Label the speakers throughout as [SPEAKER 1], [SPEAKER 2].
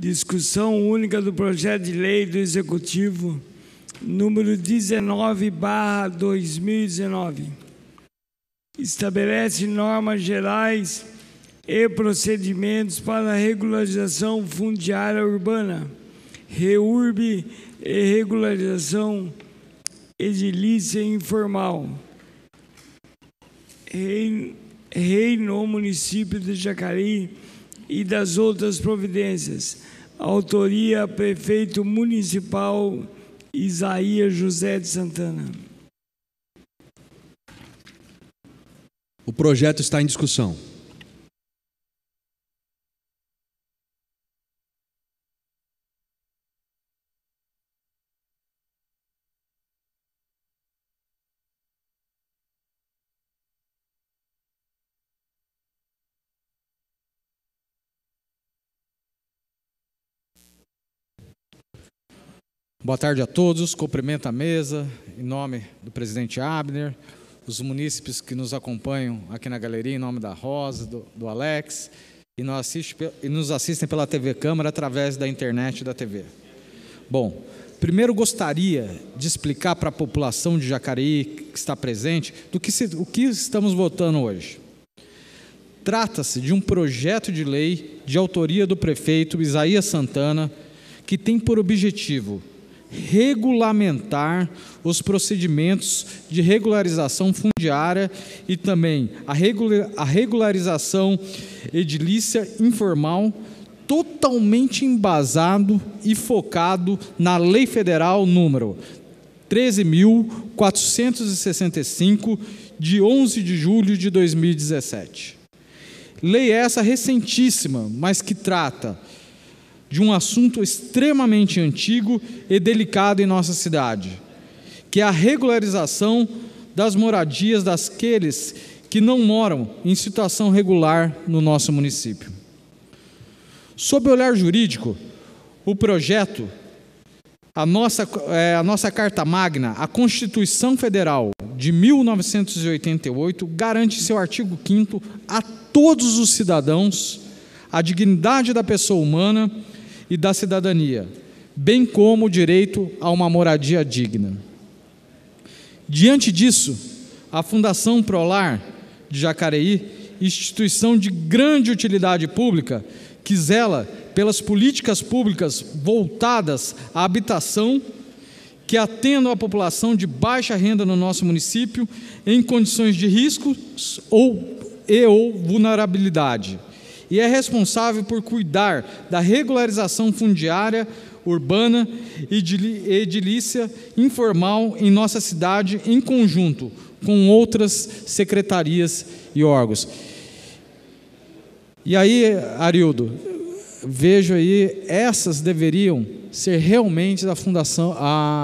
[SPEAKER 1] Discussão única do projeto de lei do Executivo número 19/2019. Estabelece normas gerais e procedimentos para a regularização fundiária urbana, REURB e regularização edilícia informal. Rei no município de Jacareí e das outras providências. Autoria: Prefeito Municipal Isaías José de Santana.
[SPEAKER 2] O projeto está em discussão.
[SPEAKER 3] Boa tarde a todos, cumprimento a mesa, em nome do presidente Abner, os munícipes que nos acompanham aqui na galeria, em nome da Rosa, do Alex, e nos assistem pela TV Câmara através da internet e da TV. Bom, primeiro gostaria de explicar para a população de Jacareí que está presente o que estamos votando hoje. Trata-se de um projeto de lei de autoria do prefeito Isaías Santana, que tem por objetivo regulamentar os procedimentos de regularização fundiária e também a regularização edilícia informal, totalmente embasado e focado na Lei Federal número 13.465, de 11 de julho de 2017. Lei essa recentíssima, mas que trata de um assunto extremamente antigo e delicado em nossa cidade, que é a regularização das moradias daqueles que não moram em situação regular no nosso município. Sob o olhar jurídico, o projeto, a nossa Carta Magna, a Constituição Federal de 1988, garante em seu artigo 5º a todos os cidadãos a dignidade da pessoa humana e da cidadania, bem como o direito a uma moradia digna. Diante disso, a Fundação Prolar de Jacareí, instituição de grande utilidade pública, que zela pelas políticas públicas voltadas à habitação, que atendam a população de baixa renda no nosso município em condições de riscos ou vulnerabilidade, e é responsável por cuidar da regularização fundiária urbana e edilícia informal em nossa cidade, em conjunto com outras secretarias e órgãos. E aí, Arildo, vejo aí, essas deveriam ser realmente da Fundação,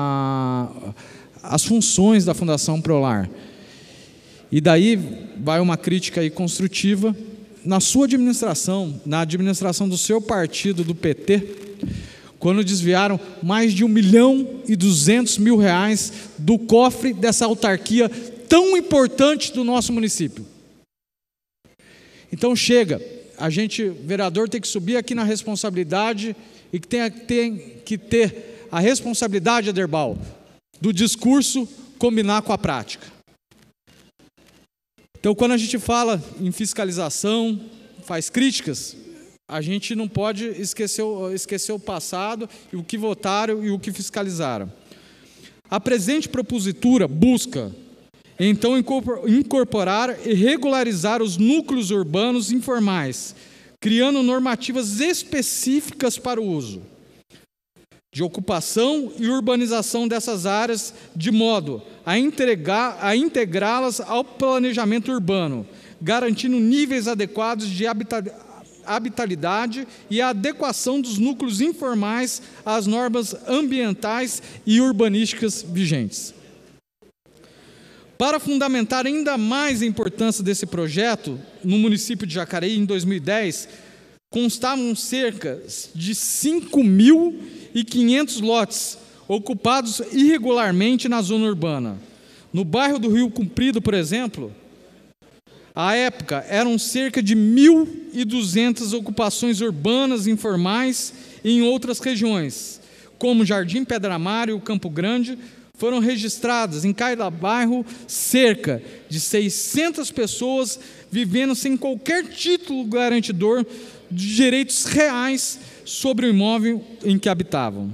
[SPEAKER 3] as funções da Fundação Prolar. E daí vai uma crítica aí construtiva. Na sua administração, na administração do seu partido, do PT, quando desviaram mais de R$1.200.000 do cofre dessa autarquia tão importante do nosso município. Então chega, a gente, vereador, tem que subir aqui na responsabilidade e que tem que ter a responsabilidade, Aderbal, do discurso combinar com a prática. Então, quando a gente fala em fiscalização, faz críticas, a gente não pode esquecer o passado, e o que votaram e o que fiscalizaram. A presente propositura busca, então, incorporar e regularizar os núcleos urbanos informais, criando normativas específicas para o uso de ocupação e urbanização dessas áreas, de modo a integrá-las ao planejamento urbano, garantindo níveis adequados de habitabilidade e a adequação dos núcleos informais às normas ambientais e urbanísticas vigentes. Para fundamentar ainda mais a importância desse projeto, no município de Jacareí, em 2010, constavam cerca de 5.500 lotes ocupados irregularmente na zona urbana. No bairro do Rio Comprido, por exemplo, À época, eram cerca de 1.200 ocupações urbanas informais em outras regiões, como Jardim Pedra Mar e o Campo Grande. Foram registradas em cada bairro cerca de 600 pessoas vivendo sem qualquer título garantidor de direitos reais sobre o imóvel em que habitavam.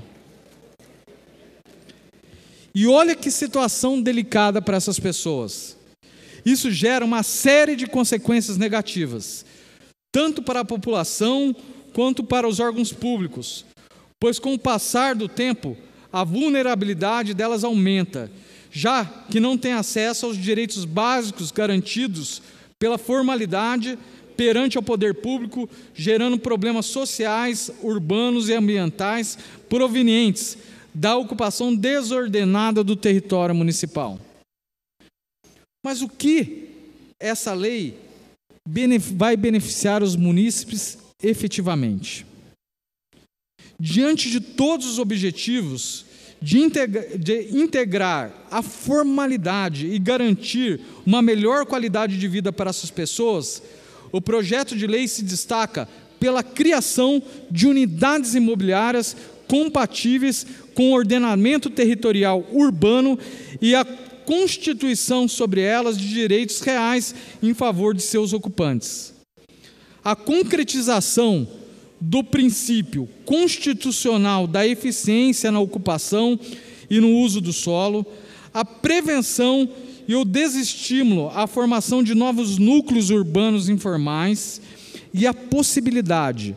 [SPEAKER 3] E olha que situação delicada para essas pessoas. Isso gera uma série de consequências negativas, tanto para a população quanto para os órgãos públicos, pois com o passar do tempo, a vulnerabilidade delas aumenta, já que não têm acesso aos direitos básicos garantidos pela formalidade perante ao poder público, gerando problemas sociais, urbanos e ambientais provenientes da ocupação desordenada do território municipal. Mas o que essa lei vai beneficiar os munícipes efetivamente? Diante de todos os objetivos de integrar a formalidade e garantir uma melhor qualidade de vida para essas pessoas, o projeto de lei se destaca pela criação de unidades imobiliárias compatíveis com o ordenamento territorial urbano e a constituição sobre elas de direitos reais em favor de seus ocupantes. A concretização do princípio constitucional da eficiência na ocupação e no uso do solo, a prevenção e o desestímulo à formação de novos núcleos urbanos informais e a possibilidade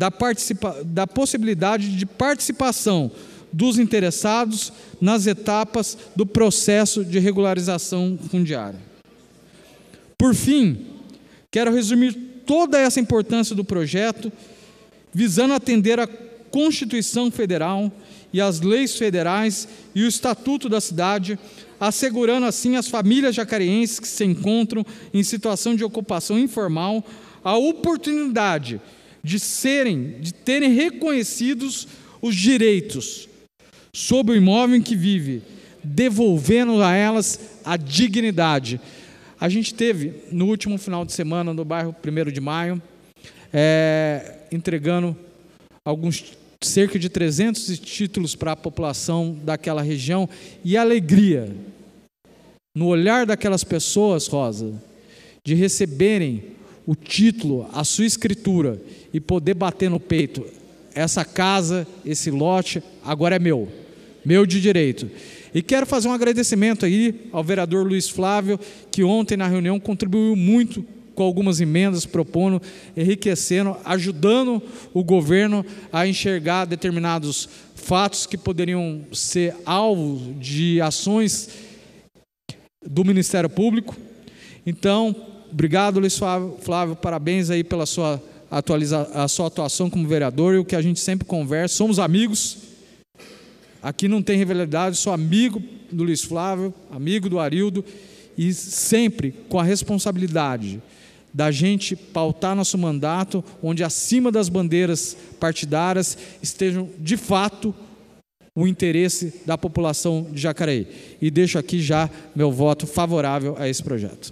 [SPEAKER 3] de participação dos interessados nas etapas do processo de regularização fundiária. Por fim, quero resumir toda essa importância do projeto, visando atender à Constituição Federal e às leis federais e o Estatuto da Cidade, assegurando assim às famílias jacareenses que se encontram em situação de ocupação informal a oportunidade de terem reconhecidos os direitos sobre o imóvel em que vive, devolvendo a elas a dignidade. A gente teve, no último final de semana, no bairro 1º de Maio, entregando cerca de 300 títulos para a população daquela região, e a alegria no olhar daquelas pessoas, Rosa, de receberem o título, a sua escritura, e poder bater no peito: essa casa, esse lote, agora é meu de direito. E quero fazer um agradecimento aí ao vereador Luiz Flávio, que ontem na reunião contribuiu muito com algumas emendas, propondo, enriquecendo, ajudando o governo a enxergar determinados fatos que poderiam ser alvo de ações do Ministério Público. Então, obrigado, Luiz Flávio, parabéns aí pela sua atuação como vereador, e o que a gente sempre conversa, somos amigos, aqui não tem rivalidade, sou amigo do Luiz Flávio, amigo do Arildo, e sempre com a responsabilidade da gente pautar nosso mandato, onde acima das bandeiras partidárias estejam de fato o interesse da população de Jacareí. E deixo aqui já meu voto favorável a esse projeto.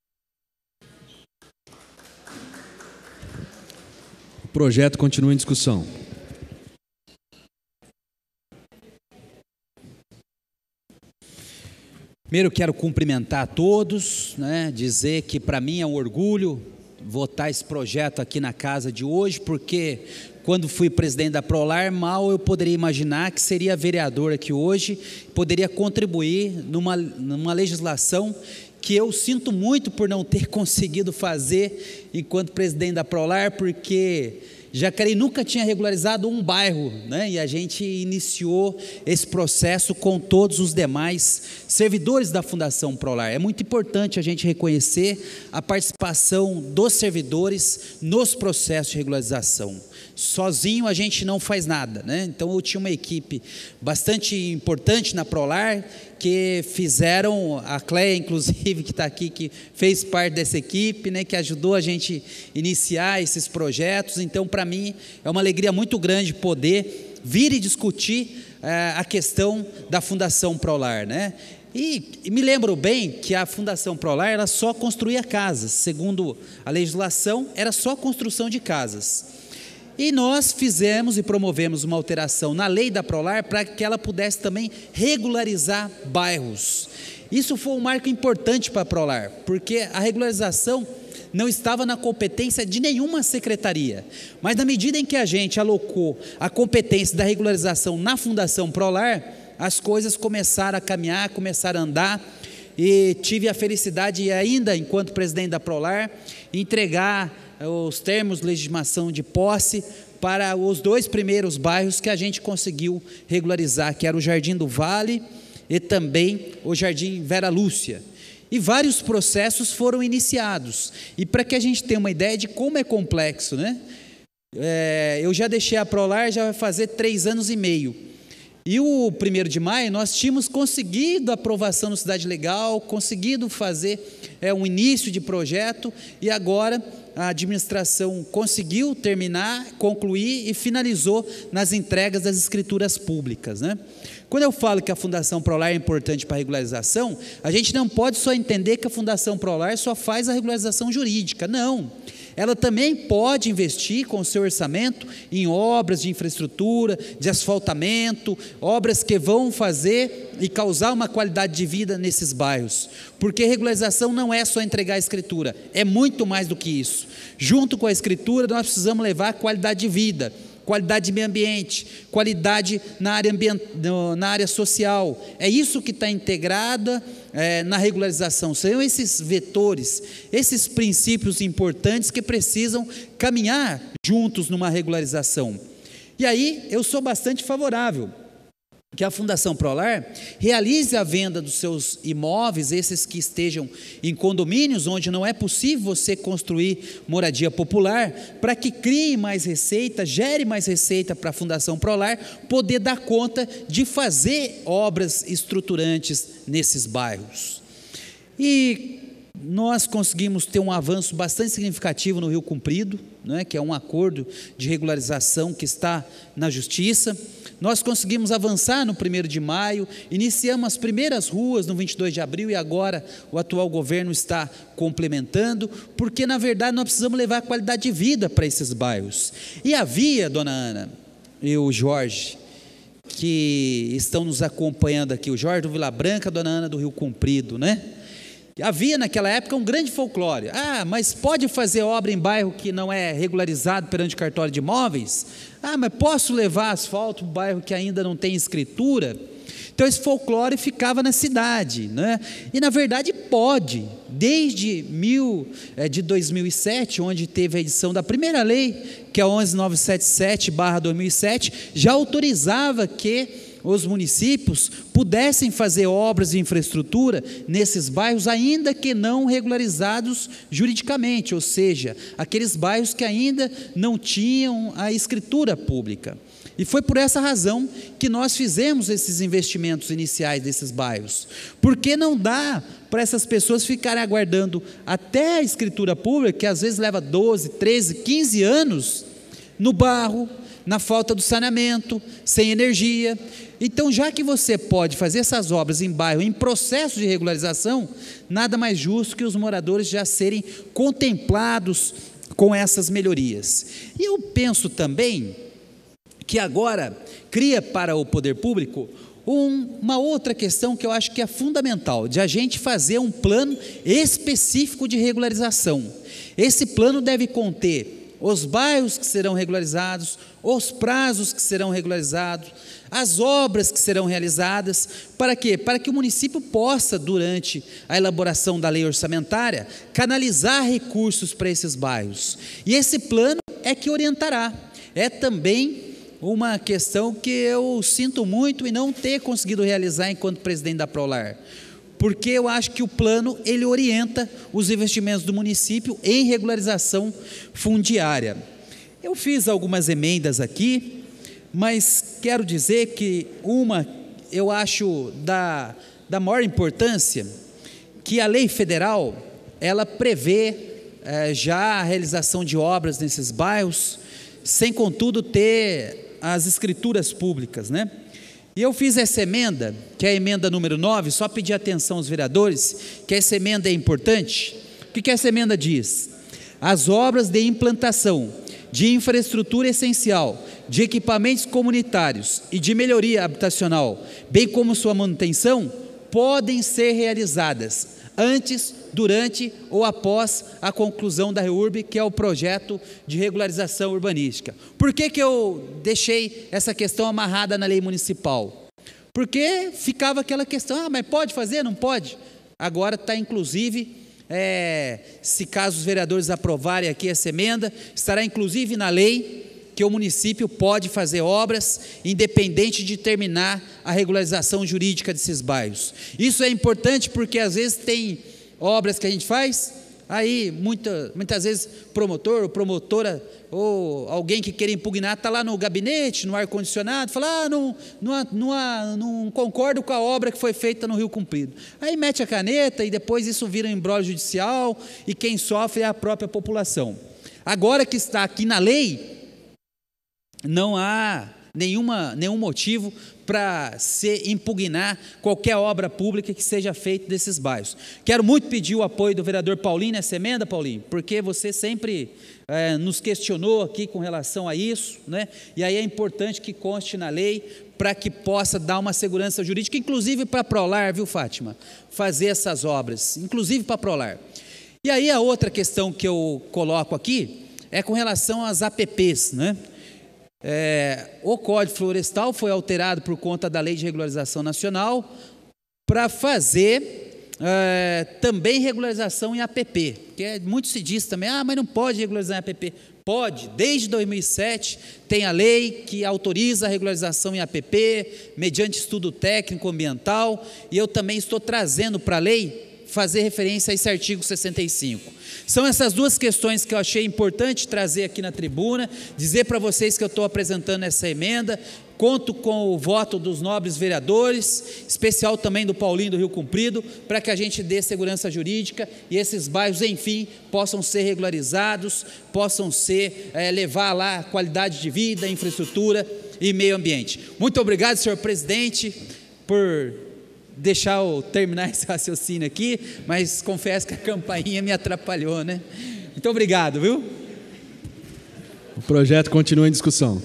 [SPEAKER 2] O projeto continua em discussão.
[SPEAKER 4] Primeiro, quero cumprimentar a todos, dizer que para mim é um orgulho votar esse projeto aqui na casa de hoje, porque quando fui presidente da Prolar, mal eu poderia imaginar que seria vereador aqui hoje, poderia contribuir numa legislação que eu sinto muito por não ter conseguido fazer enquanto presidente da Prolar, porque Jacareí nunca tinha regularizado um bairro, e a gente iniciou esse processo com todos os demais servidores da Fundação Prolar. É muito importante a gente reconhecer a participação dos servidores nos processos de regularização. Sozinho a gente não faz nada, Então eu tinha uma equipe bastante importante na Prolar, que fizeram, a Cléia inclusive que está aqui, que fez parte dessa equipe, que ajudou a gente iniciar esses projetos. Então para mim é uma alegria muito grande poder vir e discutir a questão da Fundação Prolar, E me lembro bem que a Fundação Prolar ela só construía casas, segundo a legislação, era só construção de casas. E nós fizemos e promovemos uma alteração na lei da Prolar para que ela pudesse também regularizar bairros. Isso foi um marco importante para a Prolar, porque a regularização não estava na competência de nenhuma secretaria, mas na medida em que a gente alocou a competência da regularização na Fundação Prolar, as coisas começaram a caminhar, começaram a andar, e tive a felicidade, ainda enquanto presidente da Prolar, entregar os termos de legitimação de posse para os 2 primeiros bairros que a gente conseguiu regularizar, que era o Jardim do Vale e também o Jardim Vera Lúcia. E vários processos foram iniciados. E para que a gente tenha uma ideia de como é complexo, né? Eu já deixei a Prolar, já vai fazer 3 anos e meio. E o 1º de maio nós tínhamos conseguido a aprovação no Cidade Legal, conseguido fazer um início de projeto, e agora a administração conseguiu terminar, concluir e finalizou nas entregas das escrituras públicas, né? Quando eu falo que a Fundação Prolar é importante para a regularização, a gente não pode só entender que a Fundação Prolar só faz a regularização jurídica, não. Ela também pode investir com o seu orçamento em obras de infraestrutura, de asfaltamento, obras que vão fazer e causar uma qualidade de vida nesses bairros. Porque regularização não é só entregar a escritura, é muito mais do que isso. Junto com a escritura, nós precisamos levar qualidade de vida, qualidade de meio ambiente, qualidade na área social. É isso que está integrada na regularização. São esses vetores, esses princípios importantes que precisam caminhar juntos numa regularização. E aí eu sou bastante favorável que a Fundação Prolar realize a venda dos seus imóveis, esses que estejam em condomínios, onde não é possível você construir moradia popular, para que crie mais receita, gere mais receita para a Fundação Prolar poder dar conta de fazer obras estruturantes nesses bairros. E nós conseguimos ter um avanço bastante significativo no Rio Comprido, né, que é um acordo de regularização que está na Justiça. Nós conseguimos avançar no 1º de maio, iniciamos as primeiras ruas no 22 de abril e agora o atual governo está complementando, porque na verdade nós precisamos levar qualidade de vida para esses bairros. E havia, dona Ana e o Jorge, que estão nos acompanhando aqui, o Jorge do Vila Branca, a dona Ana do Rio Comprido, né? Havia naquela época um grande folclore. Mas pode fazer obra em bairro que não é regularizado perante o cartório de imóveis? Mas posso levar asfalto para um bairro que ainda não tem escritura? Então esse folclore ficava na cidade, né? E na verdade pode, desde 2007, onde teve a edição da primeira lei, que é a 11977/2007, já autorizava que os municípios pudessem fazer obras de infraestrutura nesses bairros, ainda que não regularizados juridicamente, ou seja, aqueles bairros que ainda não tinham a escritura pública. E foi por essa razão que nós fizemos esses investimentos iniciais desses bairros, porque não dá para essas pessoas ficarem aguardando até a escritura pública, que às vezes leva 12, 13, 15 anos, no barro, na falta do saneamento, sem energia. Então, já que você pode fazer essas obras em bairro, em processo de regularização, nada mais justo que os moradores já serem contemplados com essas melhorias. E eu penso também que agora cria para o poder público uma outra questão que eu acho que é fundamental, de a gente fazer um plano específico de regularização. Esse plano deve conter os bairros que serão regularizados, os prazos que serão regularizados, as obras que serão realizadas. Para quê? Para que o município possa, durante a elaboração da lei orçamentária, canalizar recursos para esses bairros. E esse plano é que orientará. É também uma questão que eu sinto muito em não ter conseguido realizar enquanto presidente da Prolar, porque eu acho que o plano, ele orienta os investimentos do município em regularização fundiária. Eu fiz algumas emendas aqui, mas quero dizer que eu acho da maior importância, que a lei federal, ela prevê já a realização de obras nesses bairros, sem contudo ter as escrituras públicas, né? E eu fiz essa emenda, que é a emenda número 9, só pedir atenção aos vereadores, que essa emenda é importante. O que essa emenda diz? As obras de implantação de infraestrutura essencial, de equipamentos comunitários e de melhoria habitacional, bem como sua manutenção, podem ser realizadas antes, durante ou após a conclusão da REURB, que é o projeto de regularização urbanística. Por que eu deixei essa questão amarrada na lei municipal? Porque ficava aquela questão, mas pode fazer, não pode? Agora está inclusive, se caso os vereadores aprovarem aqui essa emenda, estará inclusive na lei que o município pode fazer obras independente de terminar a regularização jurídica desses bairros. Isso é importante porque às vezes tem obras que a gente faz, aí muitas vezes promotor ou promotora ou alguém que queira impugnar está lá no gabinete, no ar-condicionado, fala, não concordo com a obra que foi feita no Rio Comprido. Aí mete a caneta e depois isso vira um imbróglio judicial e quem sofre é a própria população. Agora que está aqui na lei, não há nenhum motivo para se impugnar qualquer obra pública que seja feita desses bairros. Quero muito pedir o apoio do vereador Paulinho nessa emenda, Paulinho, porque você sempre nos questionou aqui com relação a isso, né? E aí é importante que conste na lei para que possa dar uma segurança jurídica, inclusive para a Prolar, viu, Fátima? Fazer essas obras, inclusive para a Prolar. E aí a outra questão que eu coloco aqui é com relação às APPs, né? O Código Florestal foi alterado por conta da Lei de Regularização Nacional para fazer também regularização em APP, que muito se diz também, mas não pode regularizar em APP. Pode, desde 2007 tem a lei que autoriza a regularização em APP, mediante estudo técnico ambiental, e eu também estou trazendo para a lei fazer referência a esse artigo 65. São essas duas questões que eu achei importante trazer aqui na tribuna, dizer para vocês que eu estou apresentando essa emenda, conto com o voto dos nobres vereadores, especial também do Paulinho do Rio Comprido, para que a gente dê segurança jurídica e esses bairros, enfim, possam ser regularizados, possam levar lá qualidade de vida, infraestrutura e meio ambiente. Muito obrigado, senhor presidente, por deixar eu terminar esse raciocínio aqui, mas confesso que a campainha me atrapalhou, né? Muito obrigado, viu?
[SPEAKER 2] O projeto continua em discussão.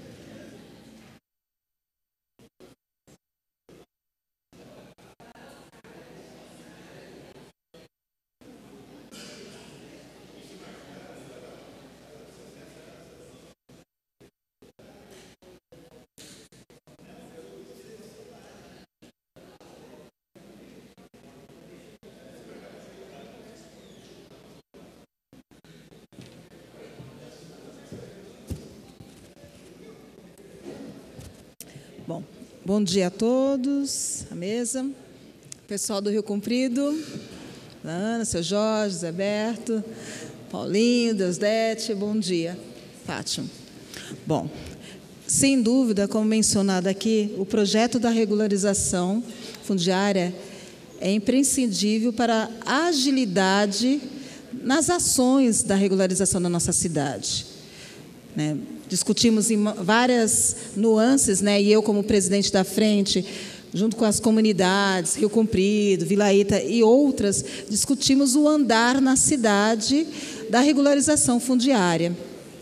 [SPEAKER 5] Bom dia a todos, a mesa, pessoal do Rio Comprido, Ana, seu Jorge, Zé Berto, Paulinho, Deusdete, bom dia, Fátima. Bom, sem dúvida, como mencionado aqui, o projeto da regularização fundiária é imprescindível para a agilidade nas ações da regularização da nossa cidade, né? Discutimos em várias nuances, né? E eu, como presidente da frente, junto com as comunidades, Rio Comprido, Vila Ita e outras, discutimos o andar na cidade da regularização fundiária.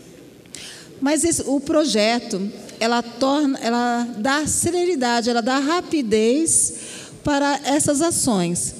[SPEAKER 5] Mas o projeto, ela dá celeridade, ela dá rapidez para essas ações,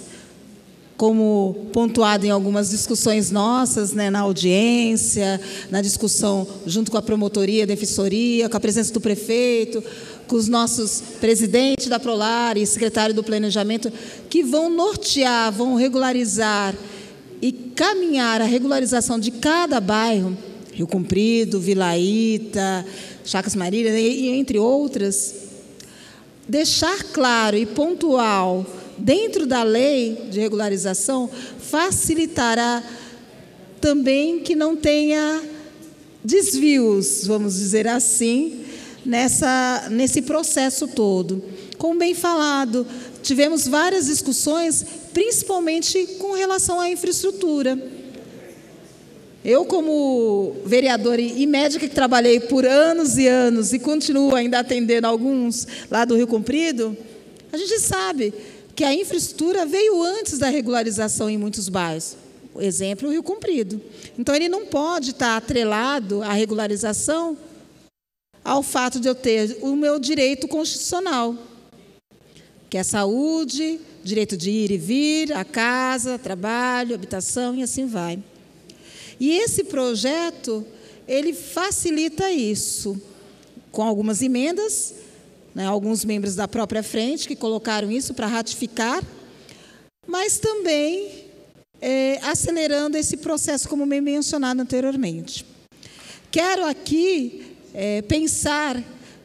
[SPEAKER 5] como pontuado em algumas discussões nossas, né, na audiência, na discussão junto com a promotoria, defensoria, com a presença do prefeito, com os nossos presidentes da Prolar e secretário do Planejamento, que vão nortear, vão regularizar e caminhar a regularização de cada bairro, Rio Comprido, Vila Ita, Chacras Marília, e entre outras, deixar claro e pontual dentro da lei de regularização, facilitará também que não tenha desvios, vamos dizer assim, nesse processo todo. Como bem falado, tivemos várias discussões, principalmente com relação à infraestrutura. Eu, como vereadora e médica que trabalhei por anos e anos e continuo ainda atendendo alguns lá do Rio Comprido, a gente sabe que a infraestrutura veio antes da regularização em muitos bairros. O exemplo, o Rio Comprido. Então, ele não pode estar atrelado à regularização ao fato de eu ter o meu direito constitucional, que é saúde, direito de ir e vir, a casa, trabalho, habitação e assim vai. E esse projeto, ele facilita isso, com algumas emendas, né, alguns membros da própria frente que colocaram isso para ratificar, mas também acelerando esse processo, como mencionado anteriormente. Quero aqui pensar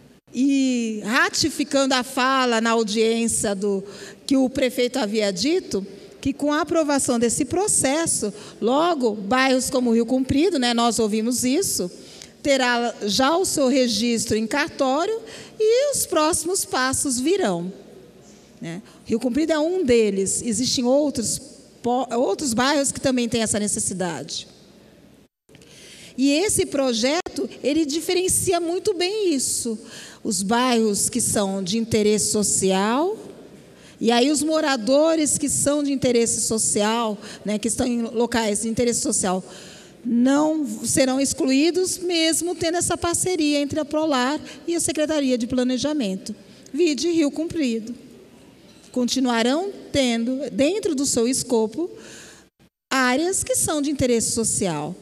[SPEAKER 5] e ratificando a fala na audiência que o prefeito havia dito, que com a aprovação desse processo, logo, bairros como o Rio Comprido, né, nós ouvimos isso, terá já o seu registro em cartório e os próximos passos virão. Né? Rio Comprido é um deles, existem outros bairros que também têm essa necessidade. E esse projeto, ele diferencia muito bem isso. Os bairros que são de interesse social, e aí os moradores que são de interesse social, né, que estão em locais de interesse social, não serão excluídos, mesmo tendo essa parceria entre a Prolar e a Secretaria de Planejamento. Vide Rio Comprido. Continuarão tendo, dentro do seu escopo, áreas que são de interesse social,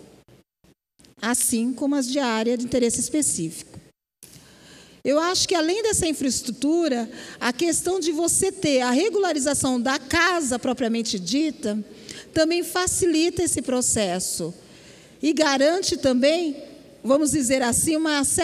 [SPEAKER 5] assim como as de área de interesse específico. Eu acho que, além dessa infraestrutura, a questão de você ter a regularização da casa propriamente dita, também facilita esse processo e garante também, vamos dizer assim,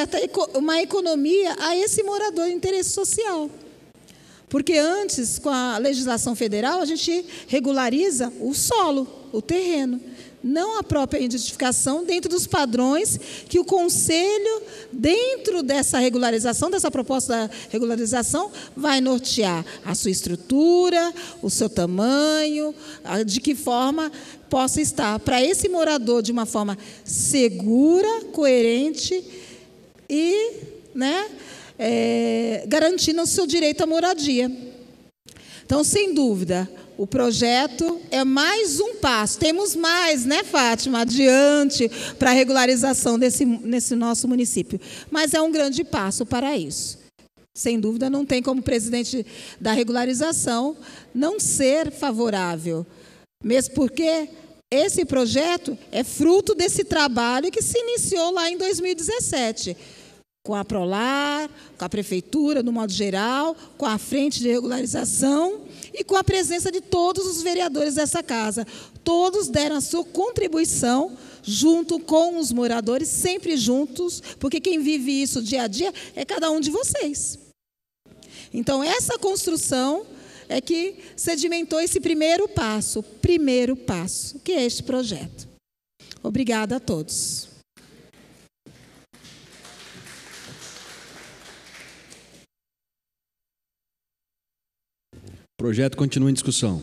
[SPEAKER 5] uma economia a esse morador de interesse social. Porque antes, com a legislação federal, a gente regulariza o solo, o terreno, não a própria identificação dentro dos padrões que o Conselho, dentro dessa regularização, dessa proposta da regularização, vai nortear a sua estrutura, o seu tamanho, de que forma possa estar para esse morador de uma forma segura, coerente e, né, garantindo o seu direito à moradia. Então, sem dúvida, o projeto é mais um passo. Temos mais, né, Fátima, adiante para a regularização nesse nosso município. Mas é um grande passo para isso. Sem dúvida, não tem como presidente da regularização não ser favorável. Mesmo porque esse projeto é fruto desse trabalho que se iniciou lá em 2017. Com a Prolar, com a Prefeitura, no modo geral, com a Frente de Regularização e com a presença de todos os vereadores dessa casa. Todos deram a sua contribuição junto com os moradores, sempre juntos, porque quem vive isso dia a dia é cada um de vocês. Então, essa construção é que sedimentou esse primeiro passo, que é este projeto. Obrigada a todos.
[SPEAKER 2] O projeto continua em discussão.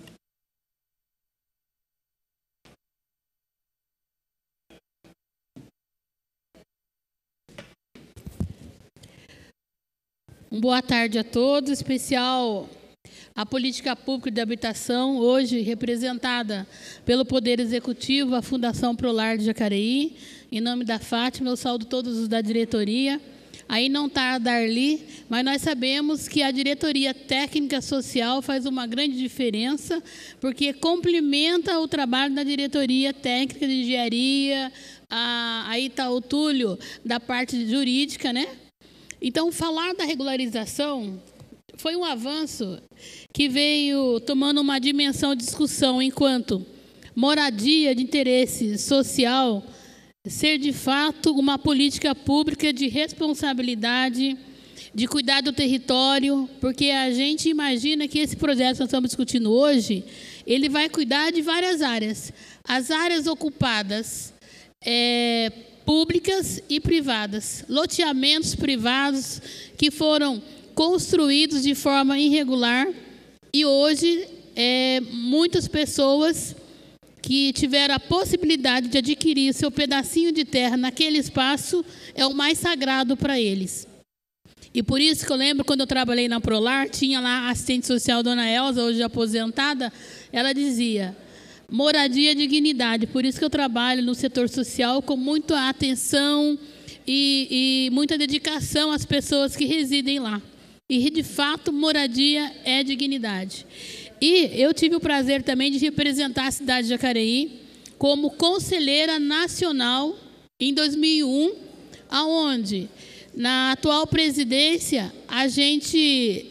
[SPEAKER 6] Boa tarde a todos, em especial a política pública de habitação, hoje representada pelo Poder Executivo, a Fundação Prolar de Jacareí. Em nome da Fátima, eu saúdo todos os da diretoria. Aí não está a Darli, mas nós sabemos que a diretoria técnica social faz uma grande diferença, porque complementa o trabalho da diretoria técnica de engenharia, aí está o Túlio da parte jurídica, né? Então, falar da regularização foi um avanço que veio tomando uma dimensão de discussão, enquanto moradia de interesse social ser, de fato, uma política pública de responsabilidade, de cuidar do território, porque a gente imagina que esse projeto que nós estamos discutindo hoje, ele vai cuidar de várias áreas. As áreas ocupadas, públicas e privadas, loteamentos privados que foram construídos de forma irregular e hoje muitas pessoas que tiveram a possibilidade de adquirir seu pedacinho de terra naquele espaço é o mais sagrado para eles. E por isso que eu lembro, quando eu trabalhei na Prolar, tinha lá a assistente social, dona Elza, hoje aposentada, ela dizia: moradia, dignidade. Por isso que eu trabalho no setor social com muita atenção e muita dedicação às pessoas que residem lá. E, de fato, moradia é dignidade. E eu tive o prazer também de representar a cidade de Jacareí como conselheira nacional em 2001, aonde, na atual presidência, a gente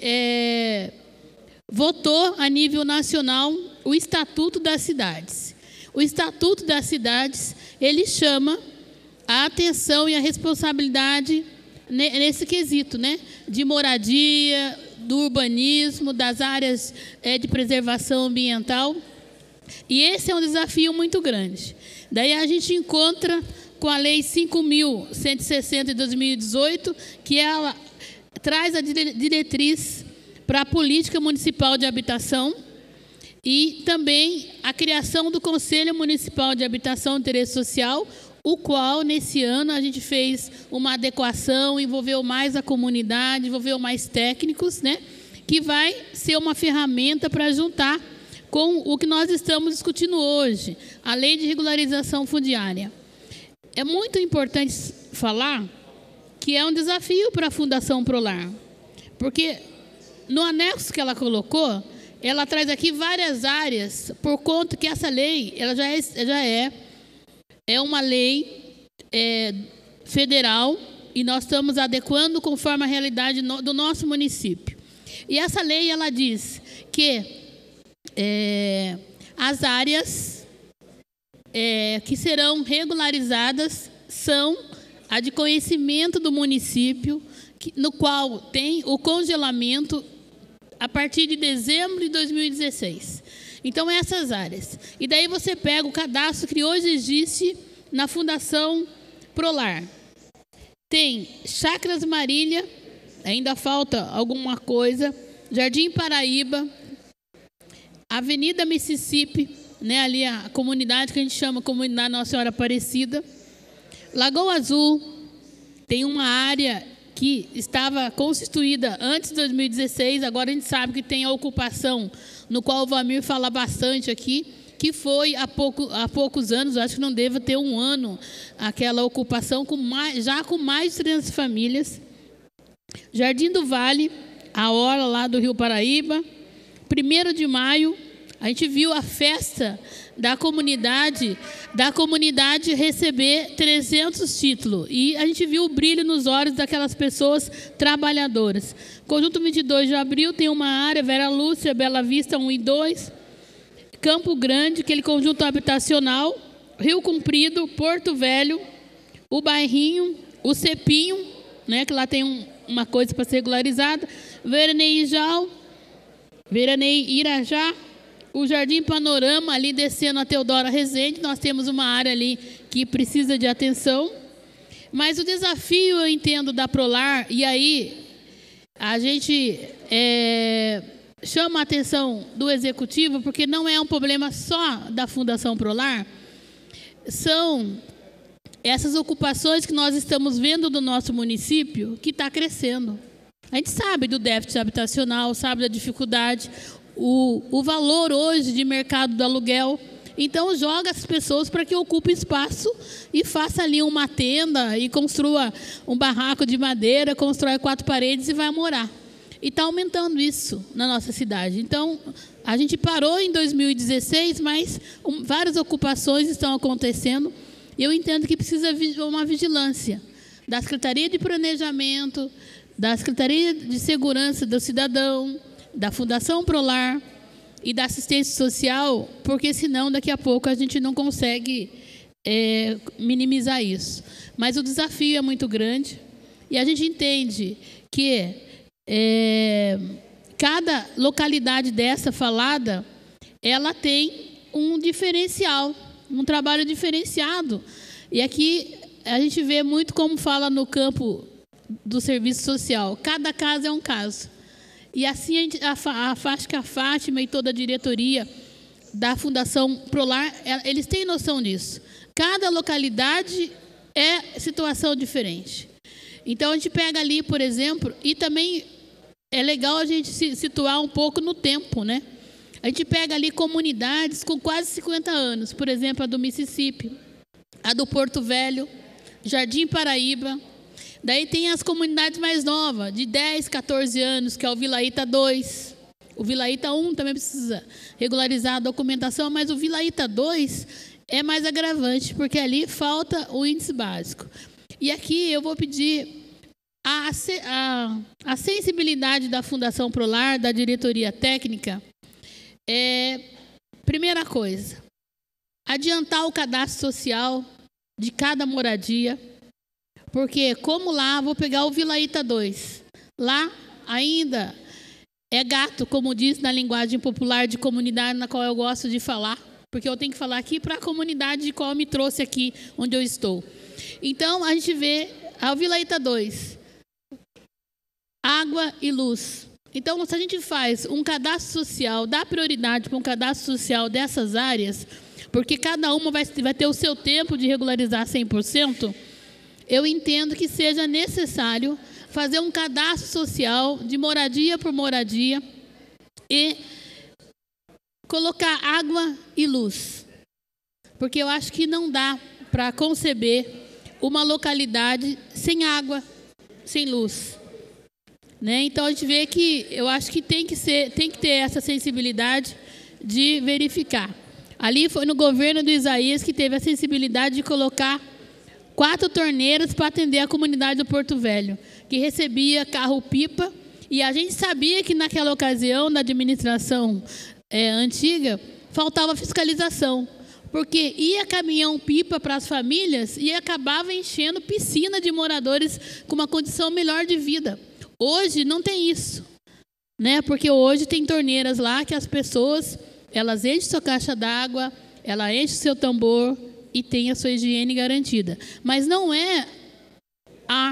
[SPEAKER 6] votou a nível nacional o Estatuto das Cidades. O Estatuto das Cidades, ele chama a atenção e a responsabilidade nesse quesito, né? De moradia, do urbanismo, das áreas de preservação ambiental. E esse é um desafio muito grande. Daí a gente encontra com a Lei 5.160 de 2018, que ela traz a diretriz para a política municipal de habitação e também a criação do Conselho Municipal de Habitação e Interesse Social, o qual, nesse ano, a gente fez uma adequação, envolveu mais a comunidade, envolveu mais técnicos, né? Que vai ser uma ferramenta para juntar com o que nós estamos discutindo hoje, a Lei de Regularização Fundiária. É muito importante falar que é um desafio para a Fundação Prolar, porque no anexo que ela colocou, ela traz aqui várias áreas, por conta que essa lei ela já é uma lei federal e nós estamos adequando conforme a realidade do nosso município. E essa lei, ela diz que as áreas que serão regularizadas são a de conhecimento do município, no qual tem o congelamento a partir de dezembro de 2016. Então, essas áreas. E daí você pega o cadastro que hoje existe na Fundação Prolar. Tem Chácaras Marília, ainda falta alguma coisa, Jardim Paraíba, Avenida Mississippi, né, ali a comunidade que a gente chama Comunidade Nossa Senhora Aparecida. Lagoa Azul, tem uma área que estava constituída antes de 2016, agora a gente sabe que tem a ocupação, no qual o Valmir fala bastante aqui, que foi há poucos anos, acho que não deve ter um ano, aquela ocupação já com mais de 300 famílias. Jardim do Vale, a orla lá do Rio Paraíba. 1º de maio, a gente viu a festa da comunidade receber 300 títulos. E a gente viu o brilho nos olhos daquelas pessoas trabalhadoras. Conjunto 22 de abril tem uma área, Vera Lúcia, Bela Vista 1 e 2. Campo Grande, aquele conjunto habitacional. Rio Comprido, Porto Velho, o Bairrinho, o Cepinho, né, que lá tem uma coisa para ser regularizada. Veranei Irajá, o Jardim Panorama, ali descendo a Teodora Rezende, nós temos uma área ali que precisa de atenção. Mas o desafio, eu entendo, da Prolar, e aí a gente chama a atenção do Executivo, porque não é um problema só da Fundação Prolar, são essas ocupações que nós estamos vendo do nosso município, que está crescendo. A gente sabe do déficit habitacional, sabe da dificuldade, o valor hoje de mercado do aluguel. Então, joga as pessoas para que ocupem espaço e faça ali uma tenda e construa um barraco de madeira, constrói 4 paredes e vai morar. E está aumentando isso na nossa cidade. Então, a gente parou em 2016, mas várias ocupações estão acontecendo. E eu entendo que precisa uma vigilância da Secretaria de Planejamento, da Secretaria de Segurança do Cidadão, da Fundação Prolar e da assistência social, porque senão daqui a pouco a gente não consegue minimizar isso. Mas o desafio é muito grande e a gente entende que cada localidade dessa falada, ela tem um diferencial, um trabalho diferenciado. E aqui a gente vê muito como fala no campo do serviço social. Cada caso é um caso. E assim a Fátima e toda a diretoria da Fundação Prolar, eles têm noção disso. Cada localidade é situação diferente. Então, a gente pega ali, por exemplo, e também é legal a gente se situar um pouco no tempo, né? A gente pega ali comunidades com quase 50 anos, por exemplo, a do Mississippi, a do Porto Velho, Jardim Paraíba. Daí tem as comunidades mais novas, de 10, 14 anos, que é o Vila Ita 2. O Vila Ita 1 também precisa regularizar a documentação, mas o Vila Ita 2 é mais agravante, porque ali falta o índice básico. E aqui eu vou pedir a sensibilidade da Fundação Prolar, da diretoria técnica. Primeira coisa, adiantar o cadastro social de cada moradia, porque como lá, vou pegar o Vila Ita 2, lá ainda é gato, como diz na linguagem popular de comunidade na qual eu gosto de falar, porque eu tenho que falar aqui para a comunidade de qual me trouxe aqui onde eu estou. Então, a gente vê a Vila Ita 2, água e luz. Então, se a gente faz um cadastro social, dá prioridade para um cadastro social dessas áreas, porque cada uma vai ter o seu tempo de regularizar 100%, eu entendo que seja necessário fazer um cadastro social de moradia por moradia e colocar água e luz. Porque eu acho que não dá para conceber uma localidade sem água, sem luz. Né? Então, a gente vê que eu acho que tem que ter essa sensibilidade de verificar. Ali foi no governo do Isaías que teve a sensibilidade de colocar 4 torneiras para atender a comunidade do Porto Velho, que recebia carro-pipa, e a gente sabia que naquela ocasião, na administração antiga, faltava fiscalização, porque ia caminhão-pipa para as famílias e acabava enchendo piscina de moradores com uma condição melhor de vida. Hoje não tem isso, né? Porque hoje tem torneiras lá que as pessoas, elas enchem sua caixa d'água, ela enche seu tambor e tem a sua higiene garantida. Mas não é a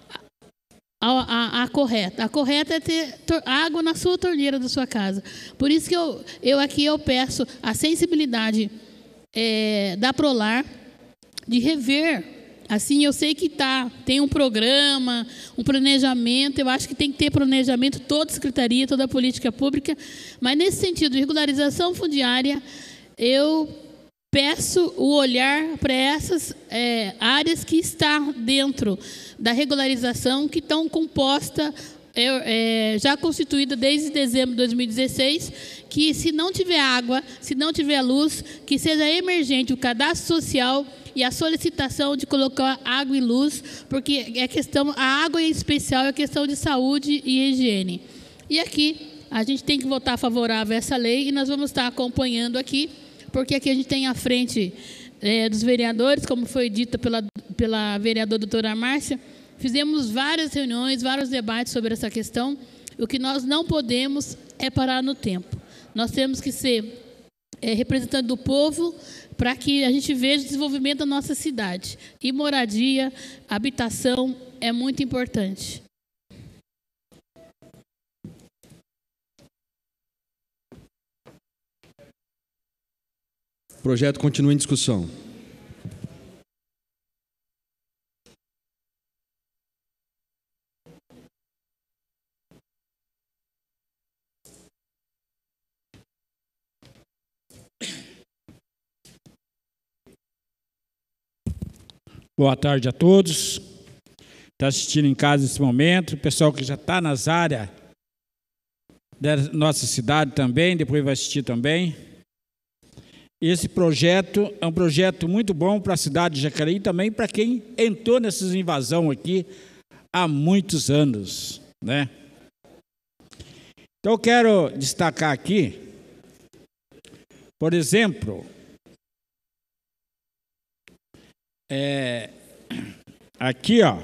[SPEAKER 6] correta. A correta é ter água na sua torneira da sua casa. Por isso que eu peço a sensibilidade da Prolar de rever. Assim, eu sei que tem um programa, um planejamento, eu acho que tem que ter planejamento, toda a secretaria, toda a política pública, mas nesse sentido de regularização fundiária, eu peço o olhar para essas áreas que estão dentro da regularização, que estão compostas, já constituída desde dezembro de 2016, que se não tiver água, se não tiver luz, que seja emergente o cadastro social e a solicitação de colocar água e luz, porque a água em especial é questão de saúde e higiene. E aqui a gente tem que votar favorável a essa lei e nós vamos estar acompanhando aqui, porque aqui a gente tem à frente dos vereadores, como foi dita pela vereadora doutora Márcia, fizemos várias reuniões, vários debates sobre essa questão. O que nós não podemos é parar no tempo. Nós temos que ser representante do povo para que a gente veja o desenvolvimento da nossa cidade. E moradia, habitação é muito importante.
[SPEAKER 2] O projeto continua em discussão.
[SPEAKER 7] Boa tarde a todos. Está assistindo em casa nesse momento, o pessoal que já está nas áreas da nossa cidade também, depois vai assistir também. Esse projeto é um projeto muito bom para a cidade de Jacareí e também para quem entrou nessas invasões aqui há muitos anos, né? Então eu quero destacar aqui, por exemplo, aqui, ó,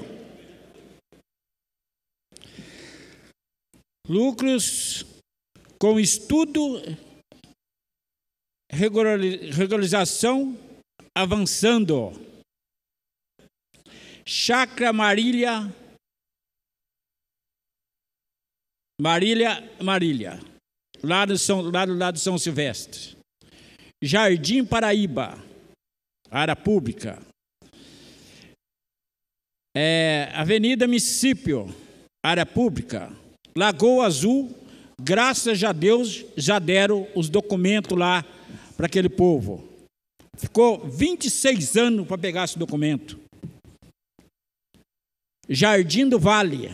[SPEAKER 7] lucros com estudo, regularização avançando. Chácara Marília, lá do lado de São Silvestre. Jardim Paraíba, área pública. Avenida Mississippi, área pública. Lagoa Azul, graças a Deus, já deram os documentos lá para aquele povo. Ficou 26 anos para pegar esse documento. Jardim do Vale,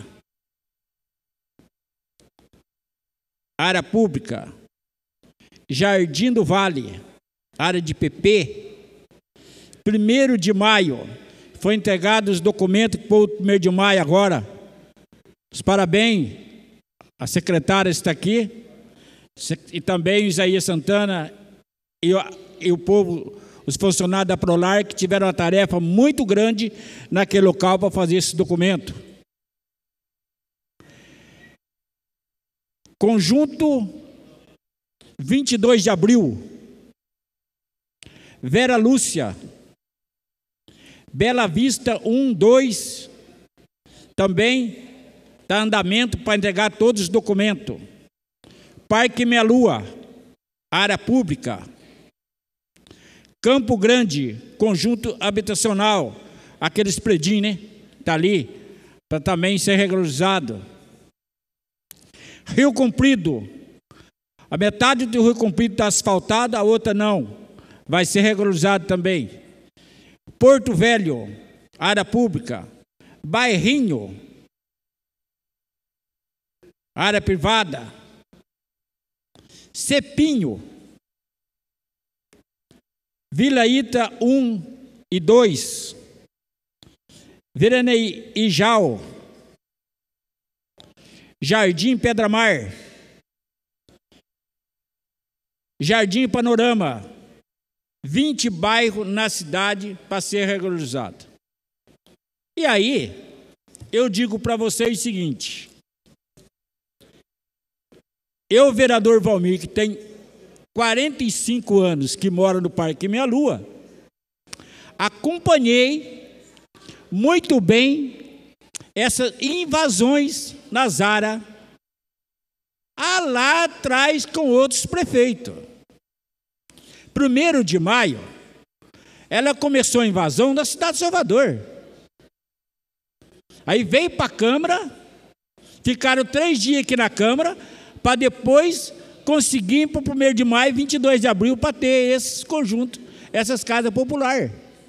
[SPEAKER 7] área pública. Jardim do Vale, área de PP. 1º de maio, foi entregado os documentos para o 1º de maio agora. Os parabéns, a secretária está aqui, e também o Isaías Santana e o povo, os funcionários da Prolar, que tiveram uma tarefa muito grande naquele local para fazer esse documento. Conjunto 22 de abril, Vera Lúcia, Bela Vista 1, 2, também está em andamento para entregar todos os documentos. Parque Meia Lua, área pública. Campo Grande, conjunto habitacional, aqueles predinhos, né? Está ali, para também ser regularizado. Rio Comprido, a metade do Rio Comprido está asfaltada, a outra não. Vai ser regularizado também. Porto Velho, área pública. Bairrinho, área privada. Cepinho, Vila Ita 1 e 2. Veranejal, Jardim Pedra Mar, Jardim Panorama, 20 bairros na cidade para ser regularizado. E aí, eu digo para vocês o seguinte: eu, vereador Valmir, que tem 45 anos, que mora no Parque Meia Lua, acompanhei muito bem essas invasões nas áreas lá atrás com outros prefeitos. 1º de maio, ela começou a invasão da cidade de Salvador. Aí veio para a Câmara, ficaram 3 dias aqui na Câmara, para depois conseguir para o 1º de maio, 22 de abril, para ter esses conjuntos, essas casas populares.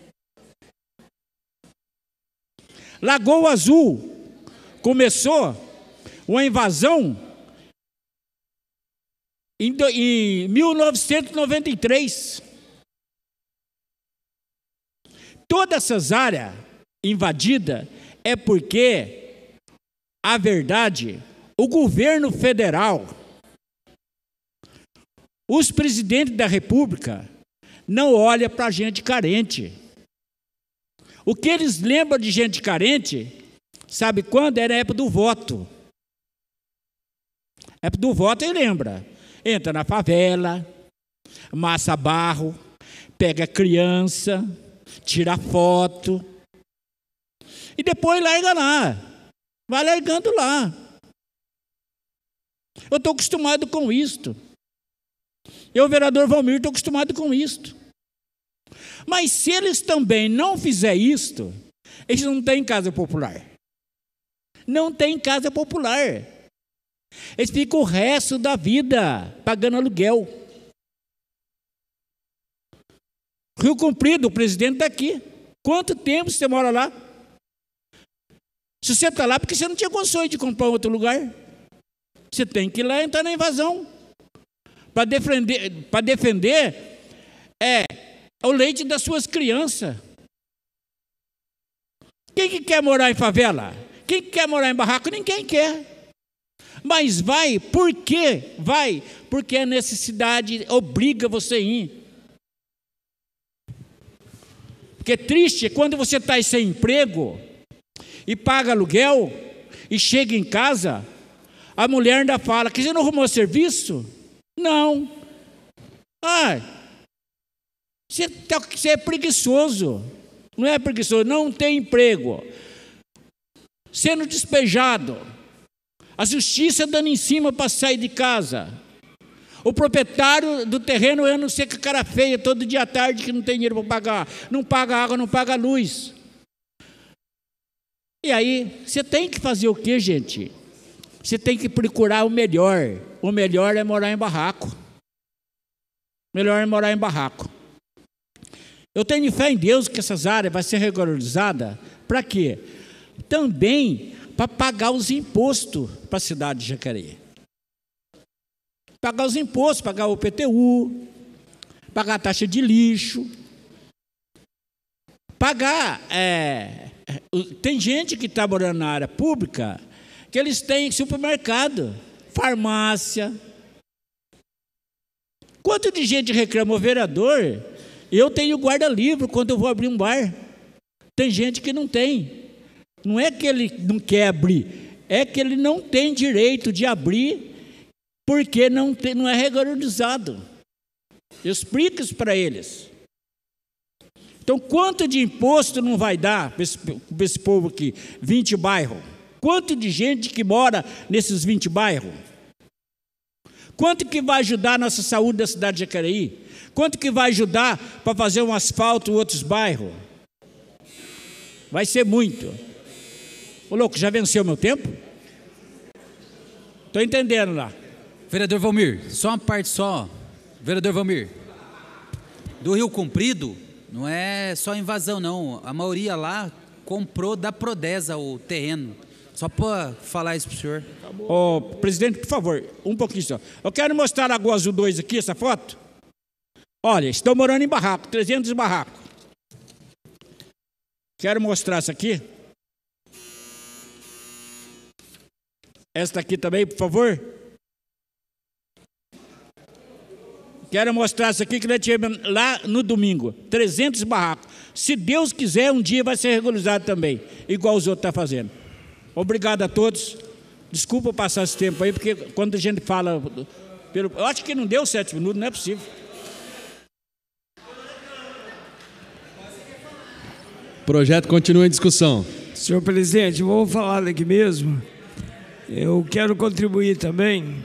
[SPEAKER 7] Lagoa Azul começou uma invasão em 1993. Todas essas áreas invadidas é porque, a verdade, o governo federal, os presidentes da República, não olham para gente carente. O que eles lembram de gente carente, sabe quando? Era a época do voto. A época do voto, ele lembra. Entra na favela, amassa barro, pega criança, tira foto, e depois larga lá. Vai largando lá. Eu estou acostumado com isto. Eu, vereador Valmir, estou acostumado com isto. Mas se eles também não fizerem isto, eles não têm casa popular. Não tem casa popular. Eles ficam o resto da vida pagando aluguel. Rio Comprido, o presidente está aqui. Quanto tempo você mora lá? Se você está lá, porque você não tinha condições de comprar outro lugar. Você tem que ir lá entrar na invasão. Para defender o leite das suas crianças. Quem que quer morar em favela? Quem que quer morar em barraco? Ninguém quer. Mas vai, por quê? Vai, porque a necessidade obriga você a ir. Porque triste é quando você está sem emprego e paga aluguel e chega em casa, a mulher ainda fala que você não arrumou serviço? Não. Você é preguiçoso. Não é preguiçoso, não tem emprego. Sendo despejado. A justiça dando em cima para sair de casa. O proprietário do terreno, eu não sei que cara feia, todo dia à tarde que não tem dinheiro para pagar. Não paga água, não paga luz. E aí, você tem que fazer o quê, gente? Você tem que procurar o melhor. O melhor é morar em barraco. Melhor é morar em barraco. Eu tenho fé em Deus que essas áreas vão ser regularizadas. Para quê? Também para pagar os impostos para a cidade de Jacareí. Pagar os impostos, pagar o IPTU, pagar a taxa de lixo, pagar... tem gente que está morando na área pública que eles têm supermercado, farmácia. Quanto de gente reclama o vereador? Eu tenho guarda-livro quando eu vou abrir um bar. Tem gente que não tem. Não é que ele não quer abrir, é que ele não tem direito de abrir porque não é regularizado. Eu explico isso para eles. Então, quanto de imposto não vai dar para esse povo aqui? 20 bairros. Quanto de gente que mora nesses 20 bairros? Quanto que vai ajudar a nossa saúde da cidade de Jacareí? Quanto que vai ajudar para fazer um asfalto em outros bairros? Vai ser muito. Ô louco, já venceu meu tempo? Estou entendendo lá.
[SPEAKER 4] Vereador Valmir, só uma parte só. Vereador Valmir, do Rio Comprido, não é só invasão, não. A maioria lá comprou da Prodesa o terreno. Só para falar isso para o senhor.
[SPEAKER 7] Ô, presidente, por favor, um pouquinho só. Eu quero mostrar a Lagoa Azul 2 aqui, essa foto. Olha, estou morando em barraco, 300 barracos. Quero mostrar essa aqui. Esta aqui também, por favor. Quero mostrar essa aqui que nós tivemos lá no domingo. 300 barracos. Se Deus quiser, um dia vai ser regularizado também, igual os outros estão fazendo. Obrigado a todos. Desculpa passar esse tempo aí, porque quando a gente fala... eu acho que não deu 7 minutos, não é possível.
[SPEAKER 2] O projeto continua em discussão.
[SPEAKER 1] Senhor presidente, vou falar daqui mesmo. Eu quero contribuir também.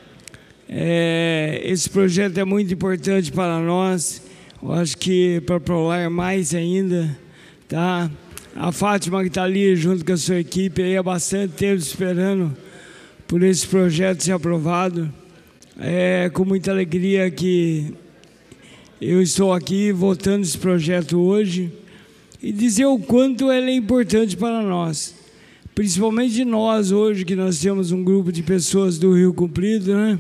[SPEAKER 1] Esse projeto é muito importante para nós. Eu acho que para Prolar mais ainda, tá? A Fátima que está ali junto com a sua equipe aí há bastante tempo esperando por esse projeto ser aprovado. É com muita alegria que eu estou aqui votando esse projeto hoje e dizer o quanto ele é importante para nós. Principalmente nós hoje, que nós temos um grupo de pessoas do Rio Comprido, né?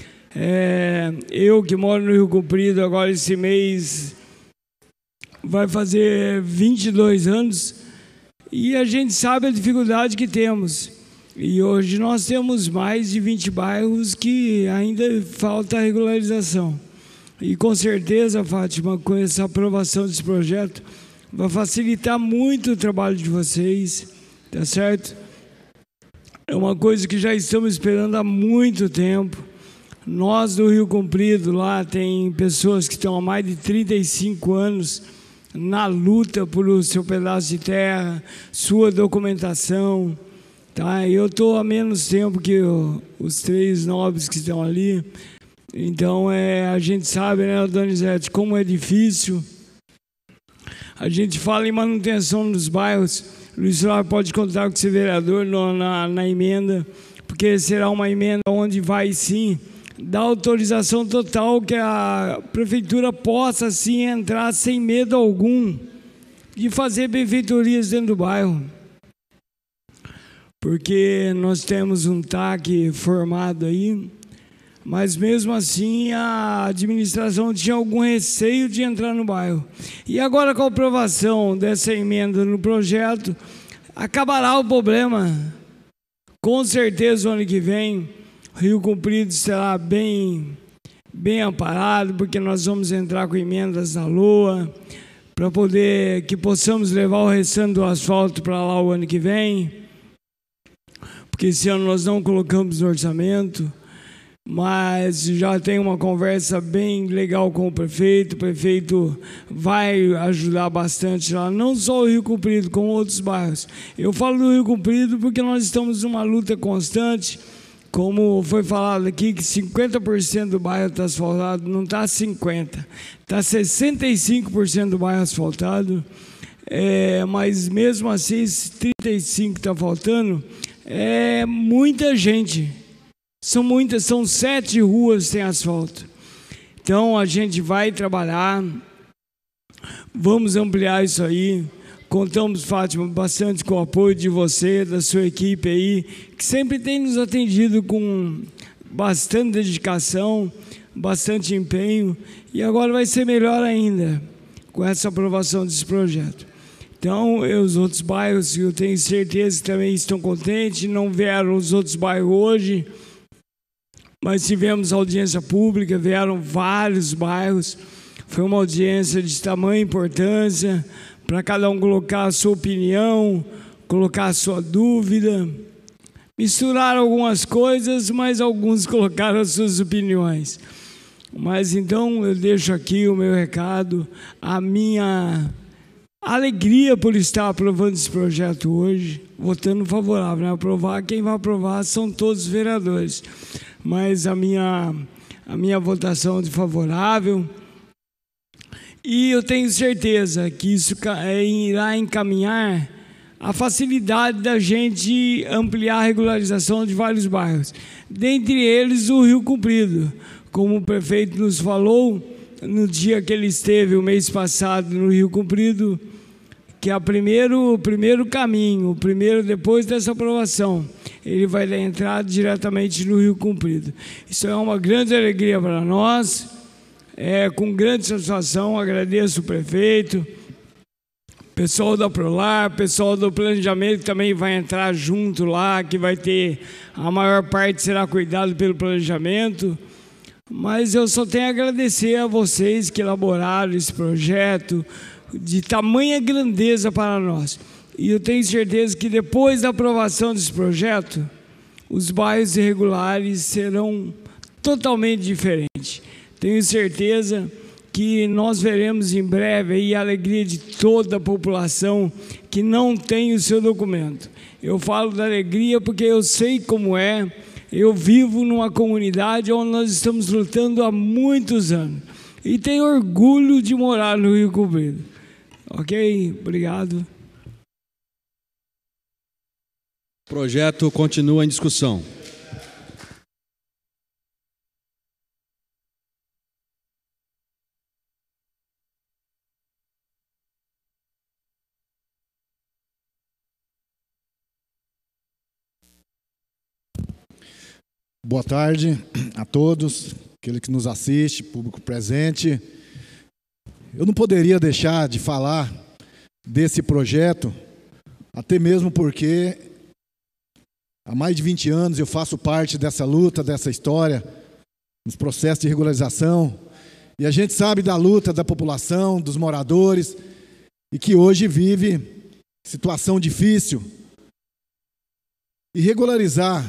[SPEAKER 1] Eu que moro no Rio Comprido agora esse mês vai fazer 22 anos e a gente sabe a dificuldade que temos. E hoje nós temos mais de 20 bairros que ainda falta regularização. E com certeza, Fátima, com essa aprovação desse projeto, vai facilitar muito o trabalho de vocês, tá certo? É uma coisa que já estamos esperando há muito tempo. Nós do Rio Comprido, lá tem pessoas que estão há mais de 35 anos na luta por o seu pedaço de terra, sua documentação. Tá? Eu estou há menos tempo que os 3 nobres que estão ali. Então, a gente sabe, né, Donizete, como é difícil. A gente fala em manutenção dos bairros. Luiz Flávio pode contar com esse vereador na emenda, porque será uma emenda onde vai, sim, dar autorização total que a prefeitura possa, sim, entrar sem medo algum de fazer benfeitorias dentro do bairro. Porque nós temos um TAC formado aí, mas mesmo assim a administração tinha algum receio de entrar no bairro. E agora com a aprovação dessa emenda no projeto, acabará o problema. Com certeza o ano que vem, Rio Comprido estará bem amparado, porque nós vamos entrar com emendas na LOA, para poder que possamos levar o restante do asfalto para lá o ano que vem, porque esse ano nós não colocamos no orçamento. Mas já tem uma conversa bem legal com o prefeito vai ajudar bastante lá, não só o Rio Comprido, como outros bairros. Eu falo do Rio Comprido porque nós estamos numa luta constante como foi falado aqui, que 50% do bairro está asfaltado, não está 50%, está 65% do bairro asfaltado, mas mesmo assim, esses 35% que está faltando, é muita gente, são 7 ruas sem asfalto. Então, a gente vai trabalhar, vamos ampliar isso aí. Contamos, Fátima, bastante com o apoio de você, da sua equipe aí, que sempre tem nos atendido com bastante dedicação, bastante empenho, e agora vai ser melhor ainda com essa aprovação desse projeto. Então, os outros bairros, eu tenho certeza que também estão contentes, não vieram os outros bairros hoje, mas tivemos audiência pública, vieram vários bairros, foi uma audiência de tamanha importância, para cada um colocar a sua opinião, colocar a sua dúvida. Misturaram algumas coisas, mas alguns colocaram as suas opiniões. Mas então eu deixo aqui o meu recado, a minha alegria por estar aprovando esse projeto hoje, votando favorável, né? Aprovar, quem vai aprovar são todos os vereadores. Mas a minha votação de favorável. E eu tenho certeza que isso irá encaminhar a facilidade da gente ampliar a regularização de vários bairros, dentre eles o Rio Comprido, como o prefeito nos falou no dia que ele esteve o mês passado no Rio Comprido, que é o primeiro caminho, depois dessa aprovação, ele vai dar entrada diretamente no Rio Comprido. Isso é uma grande alegria para nós. Com grande satisfação, agradeço o prefeito, pessoal da Prolar, pessoal do planejamento que também vai entrar junto lá, que vai ter, a maior parte será cuidado pelo planejamento, mas eu só tenho a agradecer a vocês que elaboraram esse projeto de tamanha grandeza para nós. E eu tenho certeza que depois da aprovação desse projeto, os bairros irregulares serão totalmente diferentes. Tenho certeza que nós veremos em breve aí a alegria de toda a população que não tem o seu documento. Eu falo da alegria porque eu sei como é, eu vivo numa comunidade onde nós estamos lutando há muitos anos e tenho orgulho de morar no Rio Comprido. Ok? Obrigado.
[SPEAKER 2] O projeto continua em discussão.
[SPEAKER 8] Boa tarde a todos, aquele que nos assiste, público presente. Eu não poderia deixar de falar desse projeto, até mesmo porque há mais de 20 anos eu faço parte dessa luta, dessa história, nos processos de regularização, e a gente sabe da luta da população, dos moradores, e que hoje vive situação difícil. E regularizar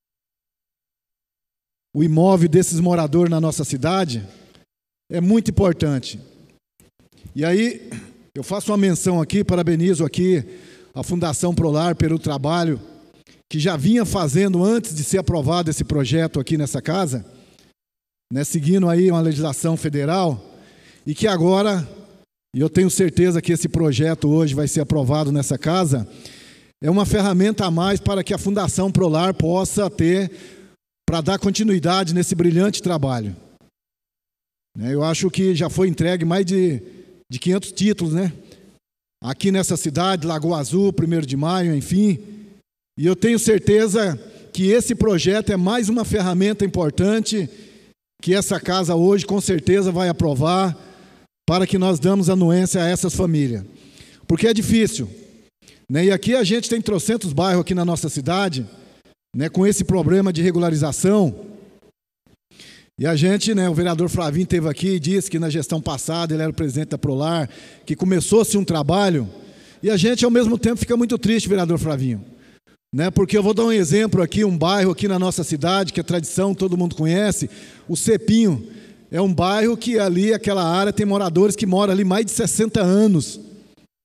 [SPEAKER 8] o imóvel desses moradores na nossa cidade é muito importante. E aí, eu faço uma menção aqui, parabenizo aqui a Fundação Prolar pelo trabalho que já vinha fazendo antes de ser aprovado esse projeto aqui nessa casa, né, seguindo aí uma legislação federal, e que agora, e eu tenho certeza que esse projeto hoje vai ser aprovado nessa casa, é uma ferramenta a mais para que a Fundação Prolar possa ter, para dar continuidade nesse brilhante trabalho. Eu acho que já foi entregue mais de 500 títulos, né? Aqui nessa cidade, Lagoa Azul, 1º de maio, enfim. E eu tenho certeza que esse projeto é mais uma ferramenta importante que essa casa hoje com certeza vai aprovar para que nós damos anuência a essas famílias. Porque é difícil, né? E aqui a gente tem trocentos bairros aqui na nossa cidade, né, com esse problema de regularização. E a gente, né, o vereador Flavinho esteve aqui e disse que na gestão passada ele era o presidente da Prolar, que começou-se um trabalho, e a gente ao mesmo tempo fica muito triste, vereador Flavinho, né, porque eu vou dar um exemplo aqui, um bairro aqui na nossa cidade, que é tradição, todo mundo conhece, o Cepinho, é um bairro que ali, aquela área, tem moradores que moram ali mais de 60 anos.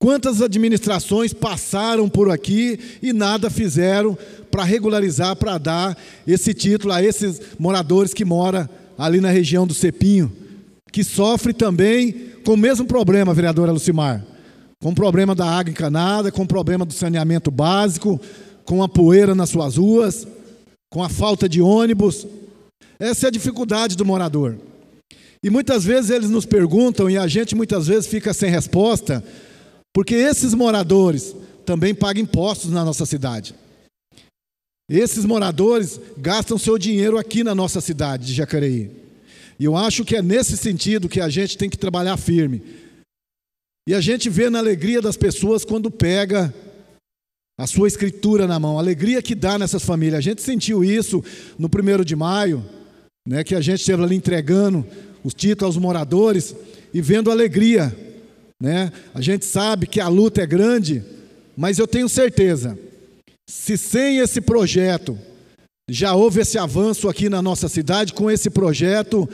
[SPEAKER 8] Quantas administrações passaram por aqui e nada fizeram para regularizar, para dar esse título a esses moradores que moram ali na região do Cepinho, que sofre também com o mesmo problema, vereadora Lucimar, com o problema da água encanada, com o problema do saneamento básico, com a poeira nas suas ruas, com a falta de ônibus. Essa é a dificuldade do morador. E muitas vezes eles nos perguntam, e a gente muitas vezes fica sem resposta, porque esses moradores também pagam impostos na nossa cidade. Esses moradores gastam seu dinheiro aqui na nossa cidade de Jacareí. E eu acho que é nesse sentido que a gente tem que trabalhar firme. E a gente vê na alegria das pessoas quando pega a sua escritura na mão, a alegria que dá nessas famílias. A gente sentiu isso no 1º de maio, né, que a gente esteve ali entregando os títulos aos moradores e vendo a alegria, né? A gente sabe que a luta é grande, mas eu tenho certeza, se sem esse projeto, já houve esse avanço aqui na nossa cidade, com esse projeto,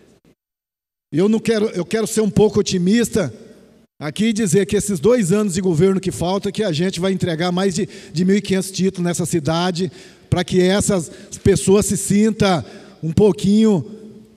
[SPEAKER 8] eu quero ser um pouco otimista aqui e dizer que esses 2 anos de governo que falta, que a gente vai entregar mais de 1.500 títulos nessa cidade, para que essas pessoas se sintam um pouquinho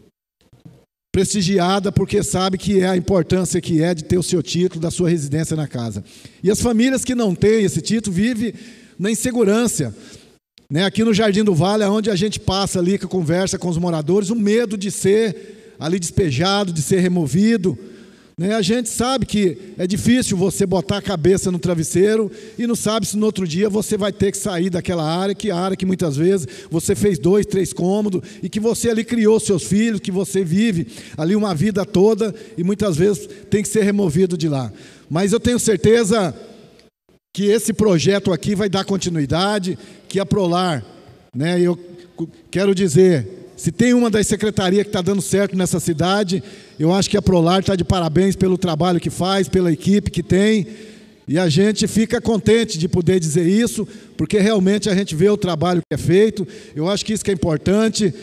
[SPEAKER 8] prestigiada, porque sabe que é a importância que é de ter o seu título, da sua residência na casa. E as famílias que não têm esse título vivem na insegurança, né? Aqui no Jardim do Vale, onde a gente passa ali, que conversa com os moradores, o medo de ser ali despejado, de ser removido, né? A gente sabe que é difícil você botar a cabeça no travesseiro e não sabe se no outro dia você vai ter que sair daquela área, que muitas vezes você fez 2, 3 cômodos e que você ali criou seus filhos, que você vive ali uma vida toda e muitas vezes tem que ser removido de lá. Mas eu tenho certeza que esse projeto aqui vai dar continuidade, que a Prolar, né, eu quero dizer, se tem uma das secretarias que está dando certo nessa cidade, eu acho que a Prolar está de parabéns pelo trabalho que faz, pela equipe que tem, e a gente fica contente de poder dizer isso, porque realmente a gente vê o trabalho que é feito, eu acho que isso que é importante,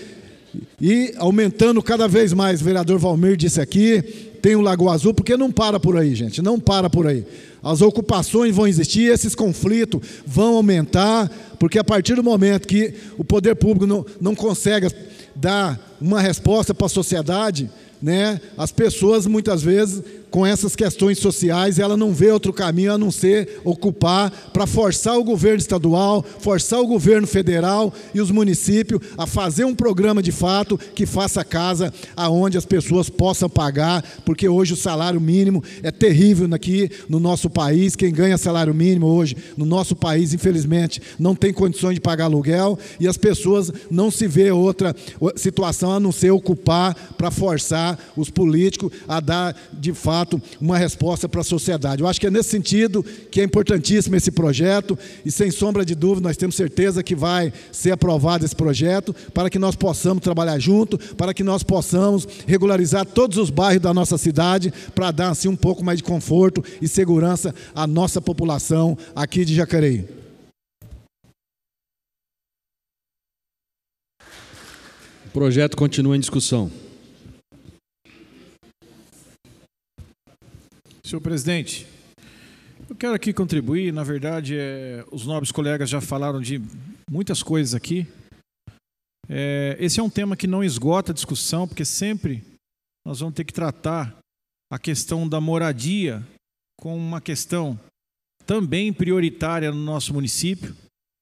[SPEAKER 8] e aumentando cada vez mais, o vereador Valmir disse aqui, tem o Lagoa Azul, porque não para por aí, gente, não para por aí. As ocupações vão existir, esses conflitos vão aumentar, porque a partir do momento que o poder público não consegue dar uma resposta para a sociedade, né, as pessoas muitas vezes com essas questões sociais, ela não vê outro caminho a não ser ocupar para forçar o governo estadual, forçar o governo federal e os municípios a fazer um programa de fato que faça casa aonde as pessoas possam pagar, porque hoje o salário mínimo é terrível aqui no nosso país. Quem ganha salário mínimo hoje no nosso país, infelizmente, não tem condições de pagar aluguel e as pessoas não se vê outra situação a não ser ocupar para forçar os políticos a dar de fato uma resposta para a sociedade. Eu acho que é nesse sentido que é importantíssimo esse projeto e sem sombra de dúvida nós temos certeza que vai ser aprovado esse projeto para que nós possamos trabalhar junto, para que nós possamos regularizar todos os bairros da nossa cidade para dar assim um pouco mais de conforto e segurança à nossa população aqui de Jacareí.
[SPEAKER 2] O projeto continua em discussão.
[SPEAKER 9] Senhor presidente, eu quero aqui contribuir, na verdade, os nobres colegas já falaram de muitas coisas aqui. Esse é um tema que não esgota a discussão, porque sempre nós vamos ter que tratar a questão da moradia como uma questão também prioritária no nosso município.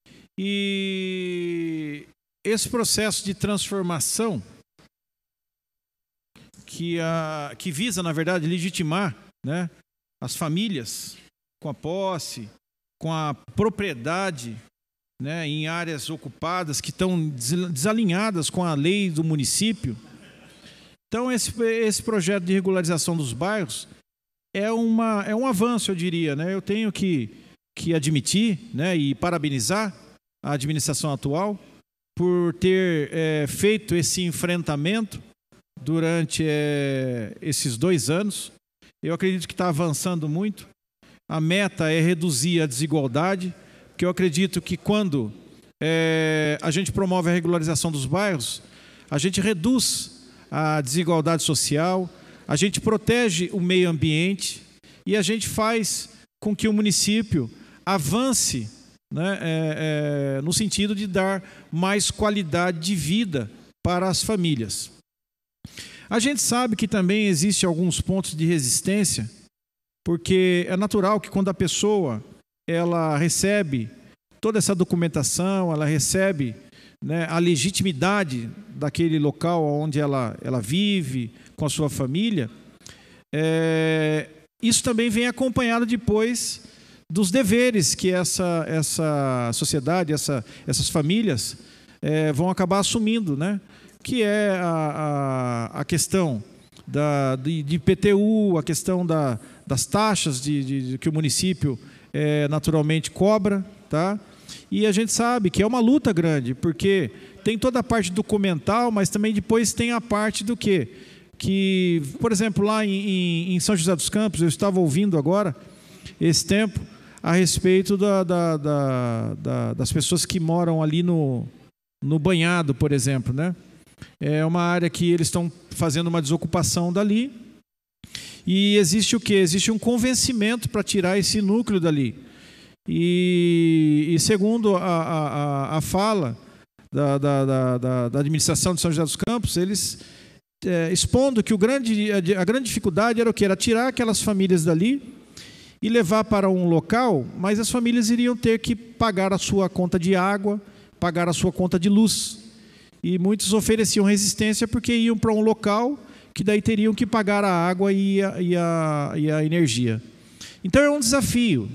[SPEAKER 9] E esse processo de transformação que visa, na verdade, legitimar, né, as famílias com a posse, com a propriedade, né, em áreas ocupadas que estão desalinhadas com a lei do município. Então, esse projeto de regularização dos bairros é um avanço, eu diria, né? Eu tenho que admitir, né, e parabenizar a administração atual por ter feito esse enfrentamento durante esses 2 anos. Eu acredito que está avançando muito. A meta é reduzir a desigualdade, porque eu acredito que quando a gente promove a regularização dos bairros, a gente reduz a desigualdade social, a gente protege o meio ambiente e a gente faz com que o município avance, né, no sentido de dar mais qualidade de vida para as famílias. A gente sabe que também existe alguns pontos de resistência, porque é natural que quando a pessoa ela recebe toda essa documentação, ela recebe, né, a legitimidade daquele local onde ela vive com a sua família, isso também vem acompanhado depois dos deveres que essa sociedade, essas famílias vão acabar assumindo, né? Que é a questão de IPTU, a questão das taxas que o município naturalmente cobra, tá? E a gente sabe que é uma luta grande, porque tem toda a parte documental, mas também depois tem a parte do quê? Que, por exemplo, lá em São José dos Campos, eu estava ouvindo agora, esse tempo, a respeito das pessoas que moram ali no banhado, por exemplo, né? É uma área que eles estão fazendo uma desocupação dali, e existe o quê? Existe um convencimento para tirar esse núcleo dali. E segundo a fala da administração de São José dos Campos, eles expondo que a grande dificuldade era o quê? Era tirar aquelas famílias dali e levar para um local, mas as famílias iriam ter que pagar a sua conta de água, pagar a sua conta de luz. E muitos ofereciam resistência porque iam para um local que daí teriam que pagar a água e a energia. Então é um desafio.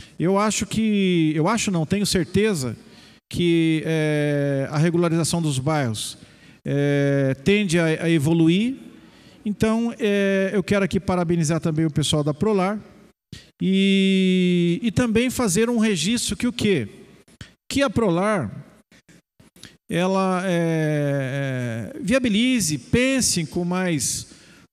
[SPEAKER 9] Tenho certeza que a regularização dos bairros tende a evoluir. Então, eu quero aqui parabenizar também o pessoal da Prolar e também fazer um registro que o quê? Que a Prolar ela viabilize, pense com mais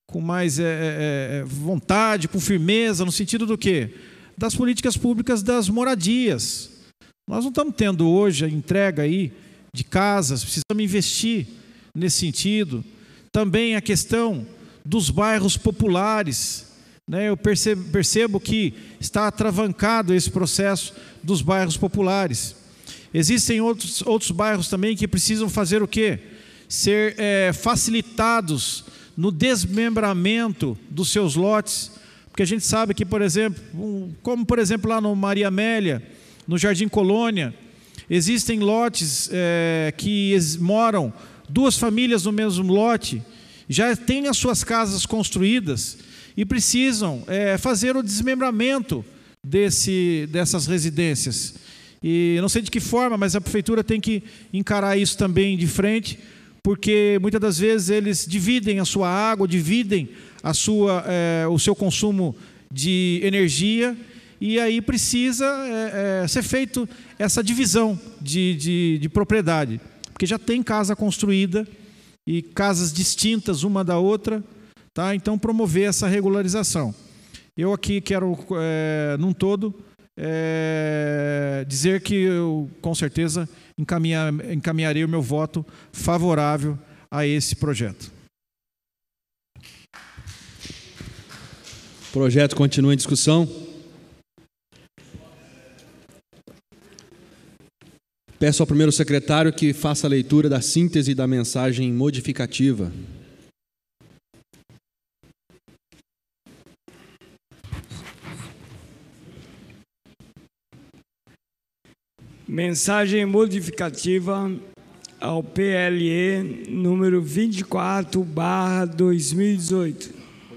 [SPEAKER 9] vontade, com firmeza, no sentido do quê? Das políticas públicas das moradias. Nós não estamos tendo hoje a entrega aí de casas, precisamos investir nesse sentido. Também a questão dos bairros populares, né? Eu percebo que está atravancado esse processo dos bairros populares. Existem outros bairros também que precisam fazer o quê? Ser facilitados no desmembramento dos seus lotes, porque a gente sabe que, por exemplo, como por exemplo lá no Maria Amélia, no Jardim Colônia, existem lotes que moram duas famílias no mesmo lote, já têm as suas casas construídas e precisam fazer o desmembramento dessas residências. E não sei de que forma, mas a prefeitura tem que encarar isso também de frente, porque muitas das vezes eles dividem a sua água, dividem o seu consumo de energia, e aí precisa ser feito essa divisão de propriedade, porque já tem casa construída e casas distintas uma da outra, tá? Então promover essa regularização. Eu aqui quero, num todo, dizer que eu, com certeza, encaminharei o meu voto favorável a esse projeto.
[SPEAKER 2] O projeto continua em discussão. Peço ao primeiro secretário que faça a leitura da síntese da mensagem modificativa.
[SPEAKER 1] Mensagem modificativa ao PLE número 24/2018.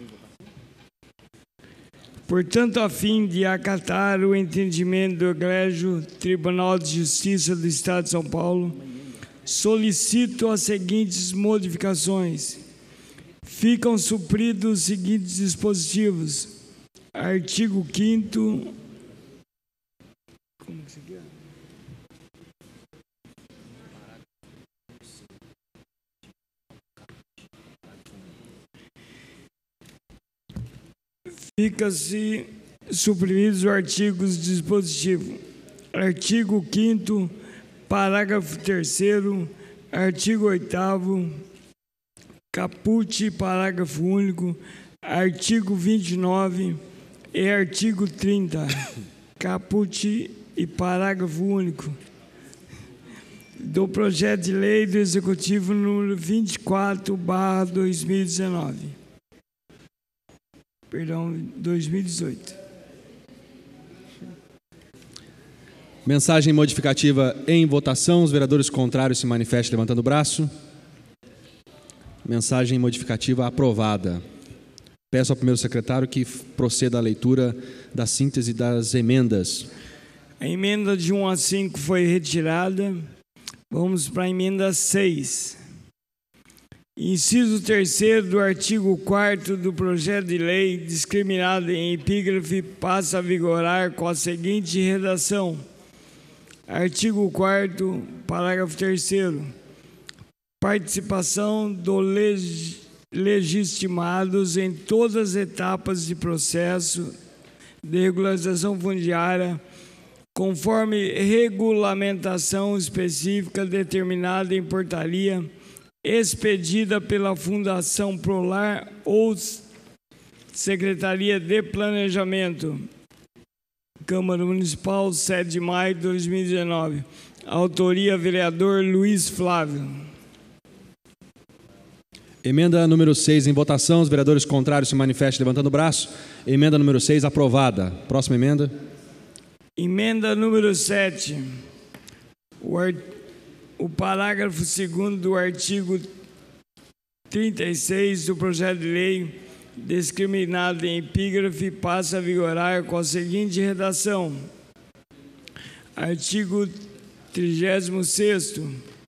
[SPEAKER 1] Portanto, a fim de acatar o entendimento do Egrégio Tribunal de Justiça do Estado de São Paulo, solicito as seguintes modificações. Ficam supridos os seguintes dispositivos. Artigo 5º. Como que se quer? Fica-se suprimidos os artigos dispositivos. Artigo 5º, parágrafo 3º, artigo 8º, caput, parágrafo único, artigo 29, e artigo 30, caput e parágrafo único do projeto de lei do Executivo número 24/2019. Perdão, 2018.
[SPEAKER 2] Mensagem modificativa em votação. Os vereadores contrários se manifestem levantando o braço. Mensagem modificativa aprovada. Peço ao primeiro secretário que proceda à leitura da síntese das emendas.
[SPEAKER 1] A emenda de 1 a 5 foi retirada. Vamos para a emenda 6. Inciso 3º do artigo 4º do projeto de lei, discriminado em epígrafe, passa a vigorar com a seguinte redação. Artigo 4º, parágrafo 3º. Participação dos legitimados em todas as etapas de processo de regularização fundiária, conforme regulamentação específica determinada em portaria expedida pela Fundação Prolar ou Secretaria de Planejamento. Câmara Municipal, 7 de maio de 2019. Autoria, vereador Luiz Flávio.
[SPEAKER 2] Emenda número 6 em votação. Os vereadores contrários se manifestem levantando o braço. Emenda número 6 aprovada. Próxima emenda.
[SPEAKER 1] Emenda número 7. O parágrafo 2º do artigo 36 do projeto de lei, discriminado em epígrafe, passa a vigorar com a seguinte redação. Artigo 36º.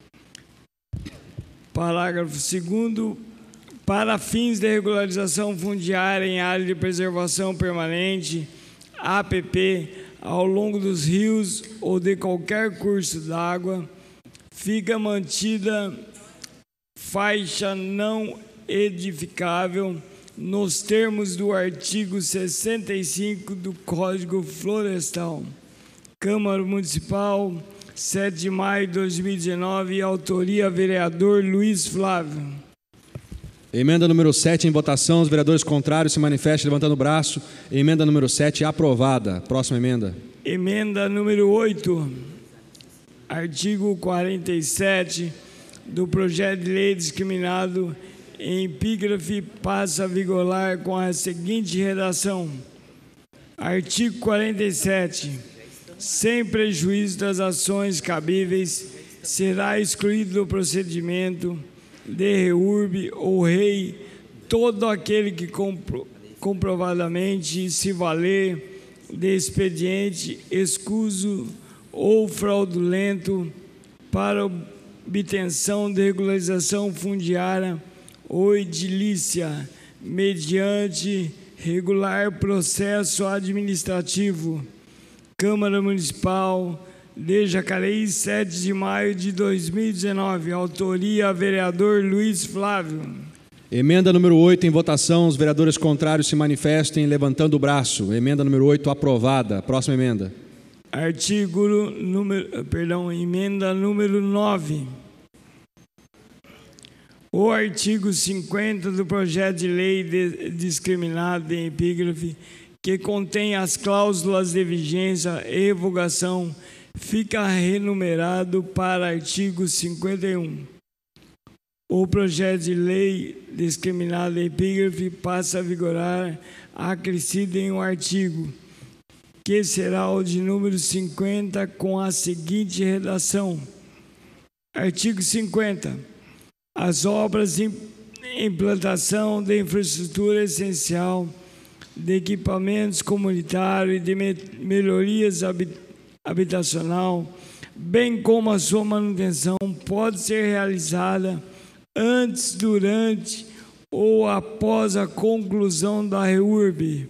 [SPEAKER 1] Parágrafo 2º. Para fins de regularização fundiária em área de preservação permanente, APP, ao longo dos rios ou de qualquer curso d'água, fica mantida faixa não edificável nos termos do artigo 65 do Código Florestal. Câmara Municipal, 7 de maio de 2019, autoria vereador Luiz Flávio.
[SPEAKER 2] Emenda número 7 em votação. Os vereadores contrários se manifestem levantando o braço. Emenda número 7 aprovada. Próxima emenda.
[SPEAKER 1] Emenda número 8. Artigo 47 do projeto de lei discriminado em epígrafe passa a vigorar com a seguinte redação. Artigo 47. Sem prejuízo das ações cabíveis, será excluído do procedimento de reurbe ou rei todo aquele que comprovadamente se valer de expediente escuso ou fraudulento para obtenção de regularização fundiária ou edilícia mediante regular processo administrativo. Câmara Municipal de Jacareí, 7 de maio de 2019. Autoria, vereador Luiz Flávio.
[SPEAKER 2] Emenda número 8 em votação. Os vereadores contrários se manifestem levantando o braço. Emenda número 8 aprovada. Próxima emenda.
[SPEAKER 1] Emenda número 9. O artigo 50 do projeto de lei discriminado em epígrafe, que contém as cláusulas de vigência e revogação, fica renumerado para artigo 51. O projeto de lei discriminado em epígrafe passa a vigorar acrescido em um artigo, que será o de número 50, com a seguinte redação. Artigo 50. As obras de implantação de infraestrutura essencial, de equipamentos comunitários e de melhorias habitacional, bem como a sua manutenção, pode ser realizada antes, durante ou após a conclusão da REURB.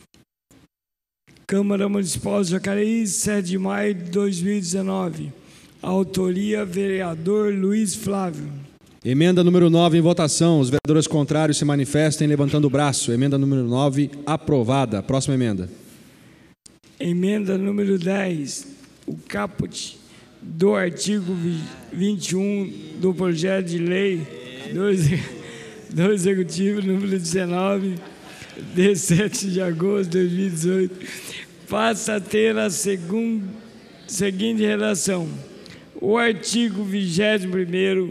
[SPEAKER 1] Câmara Municipal de Jacareí, 7 de maio de 2019. Autoria, vereador Luiz Flávio.
[SPEAKER 2] Emenda número 9 em votação. Os vereadores contrários se manifestem levantando o braço. Emenda número 9 aprovada. Próxima emenda.
[SPEAKER 1] Emenda número 10. O caput do artigo 21 do projeto de lei do Executivo número 19 de 7 de agosto de 2018, passa a ter a seguinte redação. O artigo 21º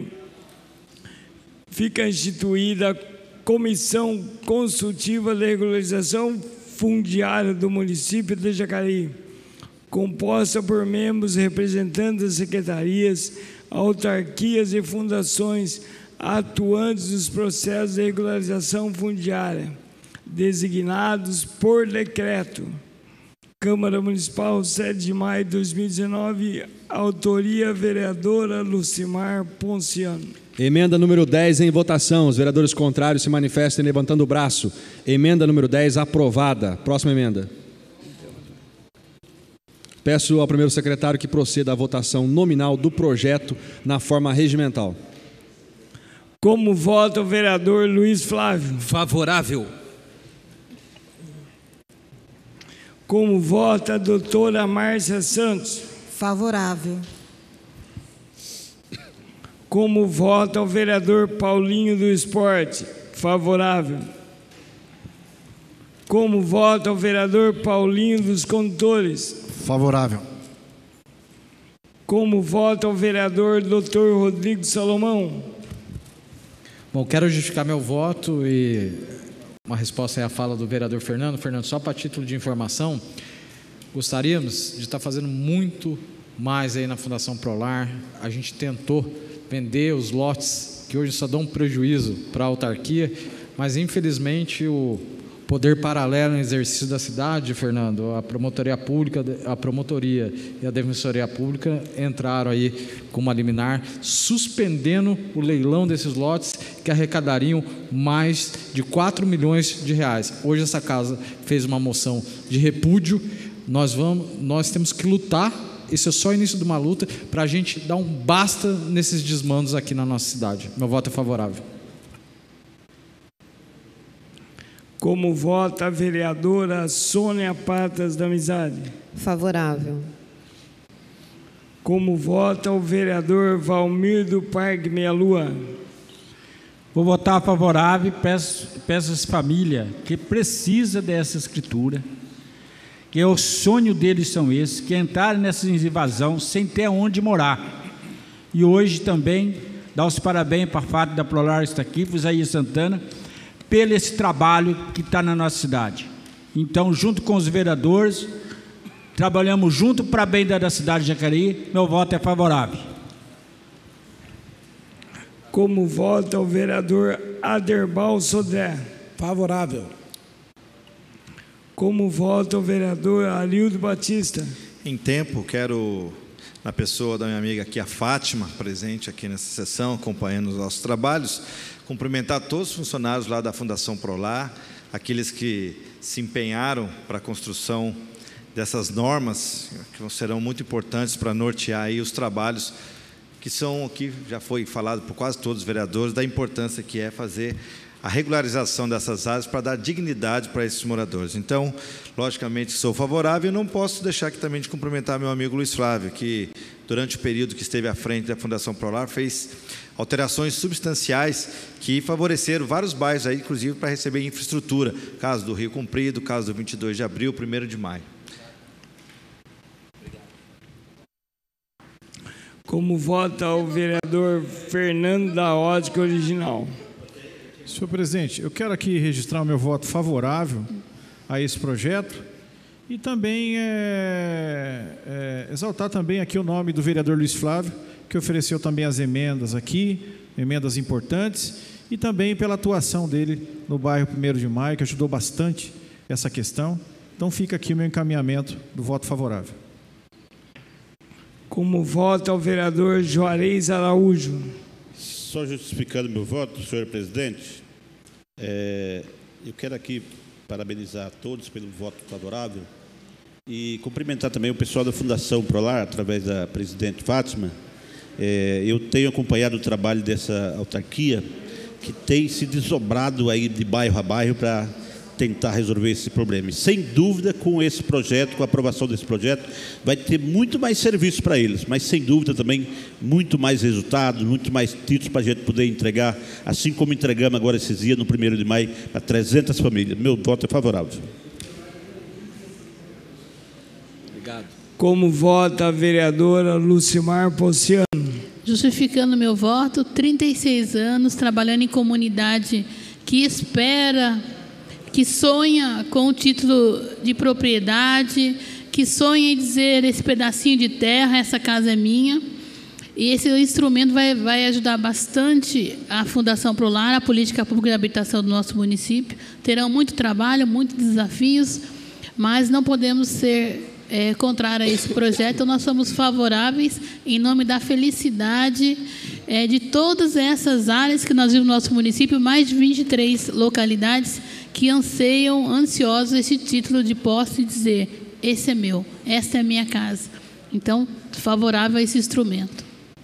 [SPEAKER 1] fica instituída a Comissão Consultiva de Regularização Fundiária do município de Jacareí, composta por membros representantes das secretarias, autarquias e fundações atuantes nos processos de regularização fundiária, designados por decreto. Câmara Municipal, 7 de maio de 2019, autoria vereadora Lucimar Ponciano.
[SPEAKER 2] Emenda número 10 em votação. Os vereadores contrários se manifestem levantando o braço. Emenda número 10 aprovada. Próxima emenda. Peço ao primeiro secretário que proceda à votação nominal do projeto na forma regimental.
[SPEAKER 1] Como vota o vereador Luiz Flávio?
[SPEAKER 4] Favorável.
[SPEAKER 1] Como vota a doutora Márcia Santos?
[SPEAKER 10] Favorável.
[SPEAKER 1] Como vota o vereador Paulinho do Esporte? Favorável. Como vota o vereador Paulinho dos Condutores?
[SPEAKER 8] Favorável.
[SPEAKER 1] Como vota o vereador Dr. Rodrigo Salomão?
[SPEAKER 3] Bom, quero justificar meu voto e uma resposta é a fala do vereador Fernando. Fernando, só para título de informação, gostaríamos de estar fazendo muito mais aí na Fundação Prolar. A gente tentou vender os lotes que hoje só dão prejuízo para a autarquia, mas infelizmente o poder paralelo no exercício da cidade, Fernando, a promotoria pública, a promotoria e a defensoria pública entraram aí com uma liminar suspendendo o leilão desses lotes que arrecadariam mais de 4 milhões de reais. Hoje essa casa fez uma moção de repúdio. Nós temos que lutar. Isso é só o início de uma luta para a gente dar um basta nesses desmandos aqui na nossa cidade. Meu voto é favorável.
[SPEAKER 1] Como vota a vereadora Sônia Patas da Amizade?
[SPEAKER 10] Favorável.
[SPEAKER 1] Como vota o vereador Valmir do Parque Meia Lua?
[SPEAKER 7] Vou votar favorável e peço essa família que precisa dessa escritura, que o sonho deles são esses, que entrarem nessa invasão sem ter onde morar. E hoje também dá os parabéns para a FAT da Prolar está aqui, Isaías Santana, pelo esse trabalho que está na nossa cidade. Então, junto com os vereadores, trabalhamos junto para bem da cidade de Jacareí. Meu voto é favorável.
[SPEAKER 1] Como vota o vereador Aderbal Sodré?
[SPEAKER 11] Favorável.
[SPEAKER 1] Como vota o vereador Arildo Batista?
[SPEAKER 12] Em tempo, quero, na pessoa da minha amiga aqui, a Fátima, presente aqui nessa sessão, acompanhando os nossos trabalhos, cumprimentar todos os funcionários lá da Fundação Prolar, aqueles que se empenharam para a construção dessas normas, que serão muito importantes para nortear aí os trabalhos que são, aqui já foi falado por quase todos os vereadores, da importância que é fazer a regularização dessas áreas para dar dignidade para esses moradores. Então, logicamente, sou favorável e não posso deixar aqui também de cumprimentar meu amigo Luiz Flávio, que durante o período que esteve à frente da Fundação Prolar fez alterações substanciais que favoreceram vários bairros, aí, inclusive para receber infraestrutura, caso do Rio Comprido, caso do 22 de abril, 1º de maio.
[SPEAKER 1] Como vota o vereador Fernando da Ótica Original?
[SPEAKER 9] Senhor presidente, eu quero aqui registrar o meu voto favorável a esse projeto e também exaltar também aqui o nome do vereador Luiz Flávio, que ofereceu também as emendas aqui, emendas importantes, e também pela atuação dele no bairro 1º de maio, que ajudou bastante essa questão. Então fica aqui o meu encaminhamento do voto favorável.
[SPEAKER 1] Como vota o vereador Juarez Araújo?
[SPEAKER 11] Só justificando meu voto, senhor presidente, eu quero aqui parabenizar a todos pelo voto favorável e cumprimentar também o pessoal da Fundação Prolar, através da presidente Fátima. Eu tenho acompanhado o trabalho dessa autarquia, que tem se desdobrado aí de bairro a bairro para tentar resolver esse problema. E, sem dúvida, com esse projeto, com a aprovação desse projeto, vai ter muito mais serviço para eles, mas, sem dúvida, também muito mais resultados, muito mais títulos para a gente poder entregar, assim como entregamos agora esses dias, no 1º de maio, para 300 famílias. Meu voto é favorável.
[SPEAKER 2] Obrigado.
[SPEAKER 1] Como vota a vereadora Lucimar Ponciano?
[SPEAKER 6] Justificando meu voto, 36 anos, trabalhando em comunidade que espera, que sonha com o título de propriedade, que sonha em dizer: esse pedacinho de terra, essa casa é minha. E esse instrumento vai ajudar bastante a Fundação Prolar, a política pública de habitação do nosso município. Terão muito trabalho, muitos desafios, mas não podemos ser contrários a esse projeto. Então, nós somos favoráveis em nome da felicidade de todas essas áreas que nós vimos no nosso município, mais de 23 localidades que anseiam, ansiosos, esse título de posse e dizer: esse é meu, essa é a minha casa. Então, favorável a esse instrumento.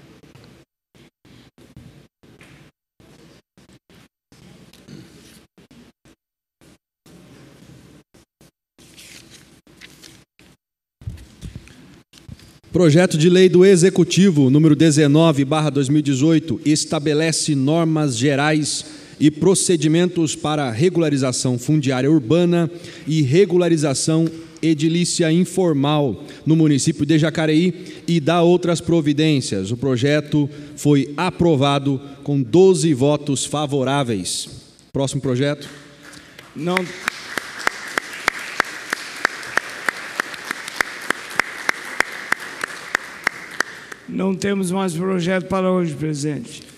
[SPEAKER 2] Projeto de lei do Executivo, número 19/2018, estabelece normas gerais e procedimentos para regularização fundiária urbana e regularização edilícia informal no município de Jacareí e dá outras providências. O projeto foi aprovado com 12 votos favoráveis. Próximo projeto.
[SPEAKER 1] Não temos mais projeto para hoje, presidente.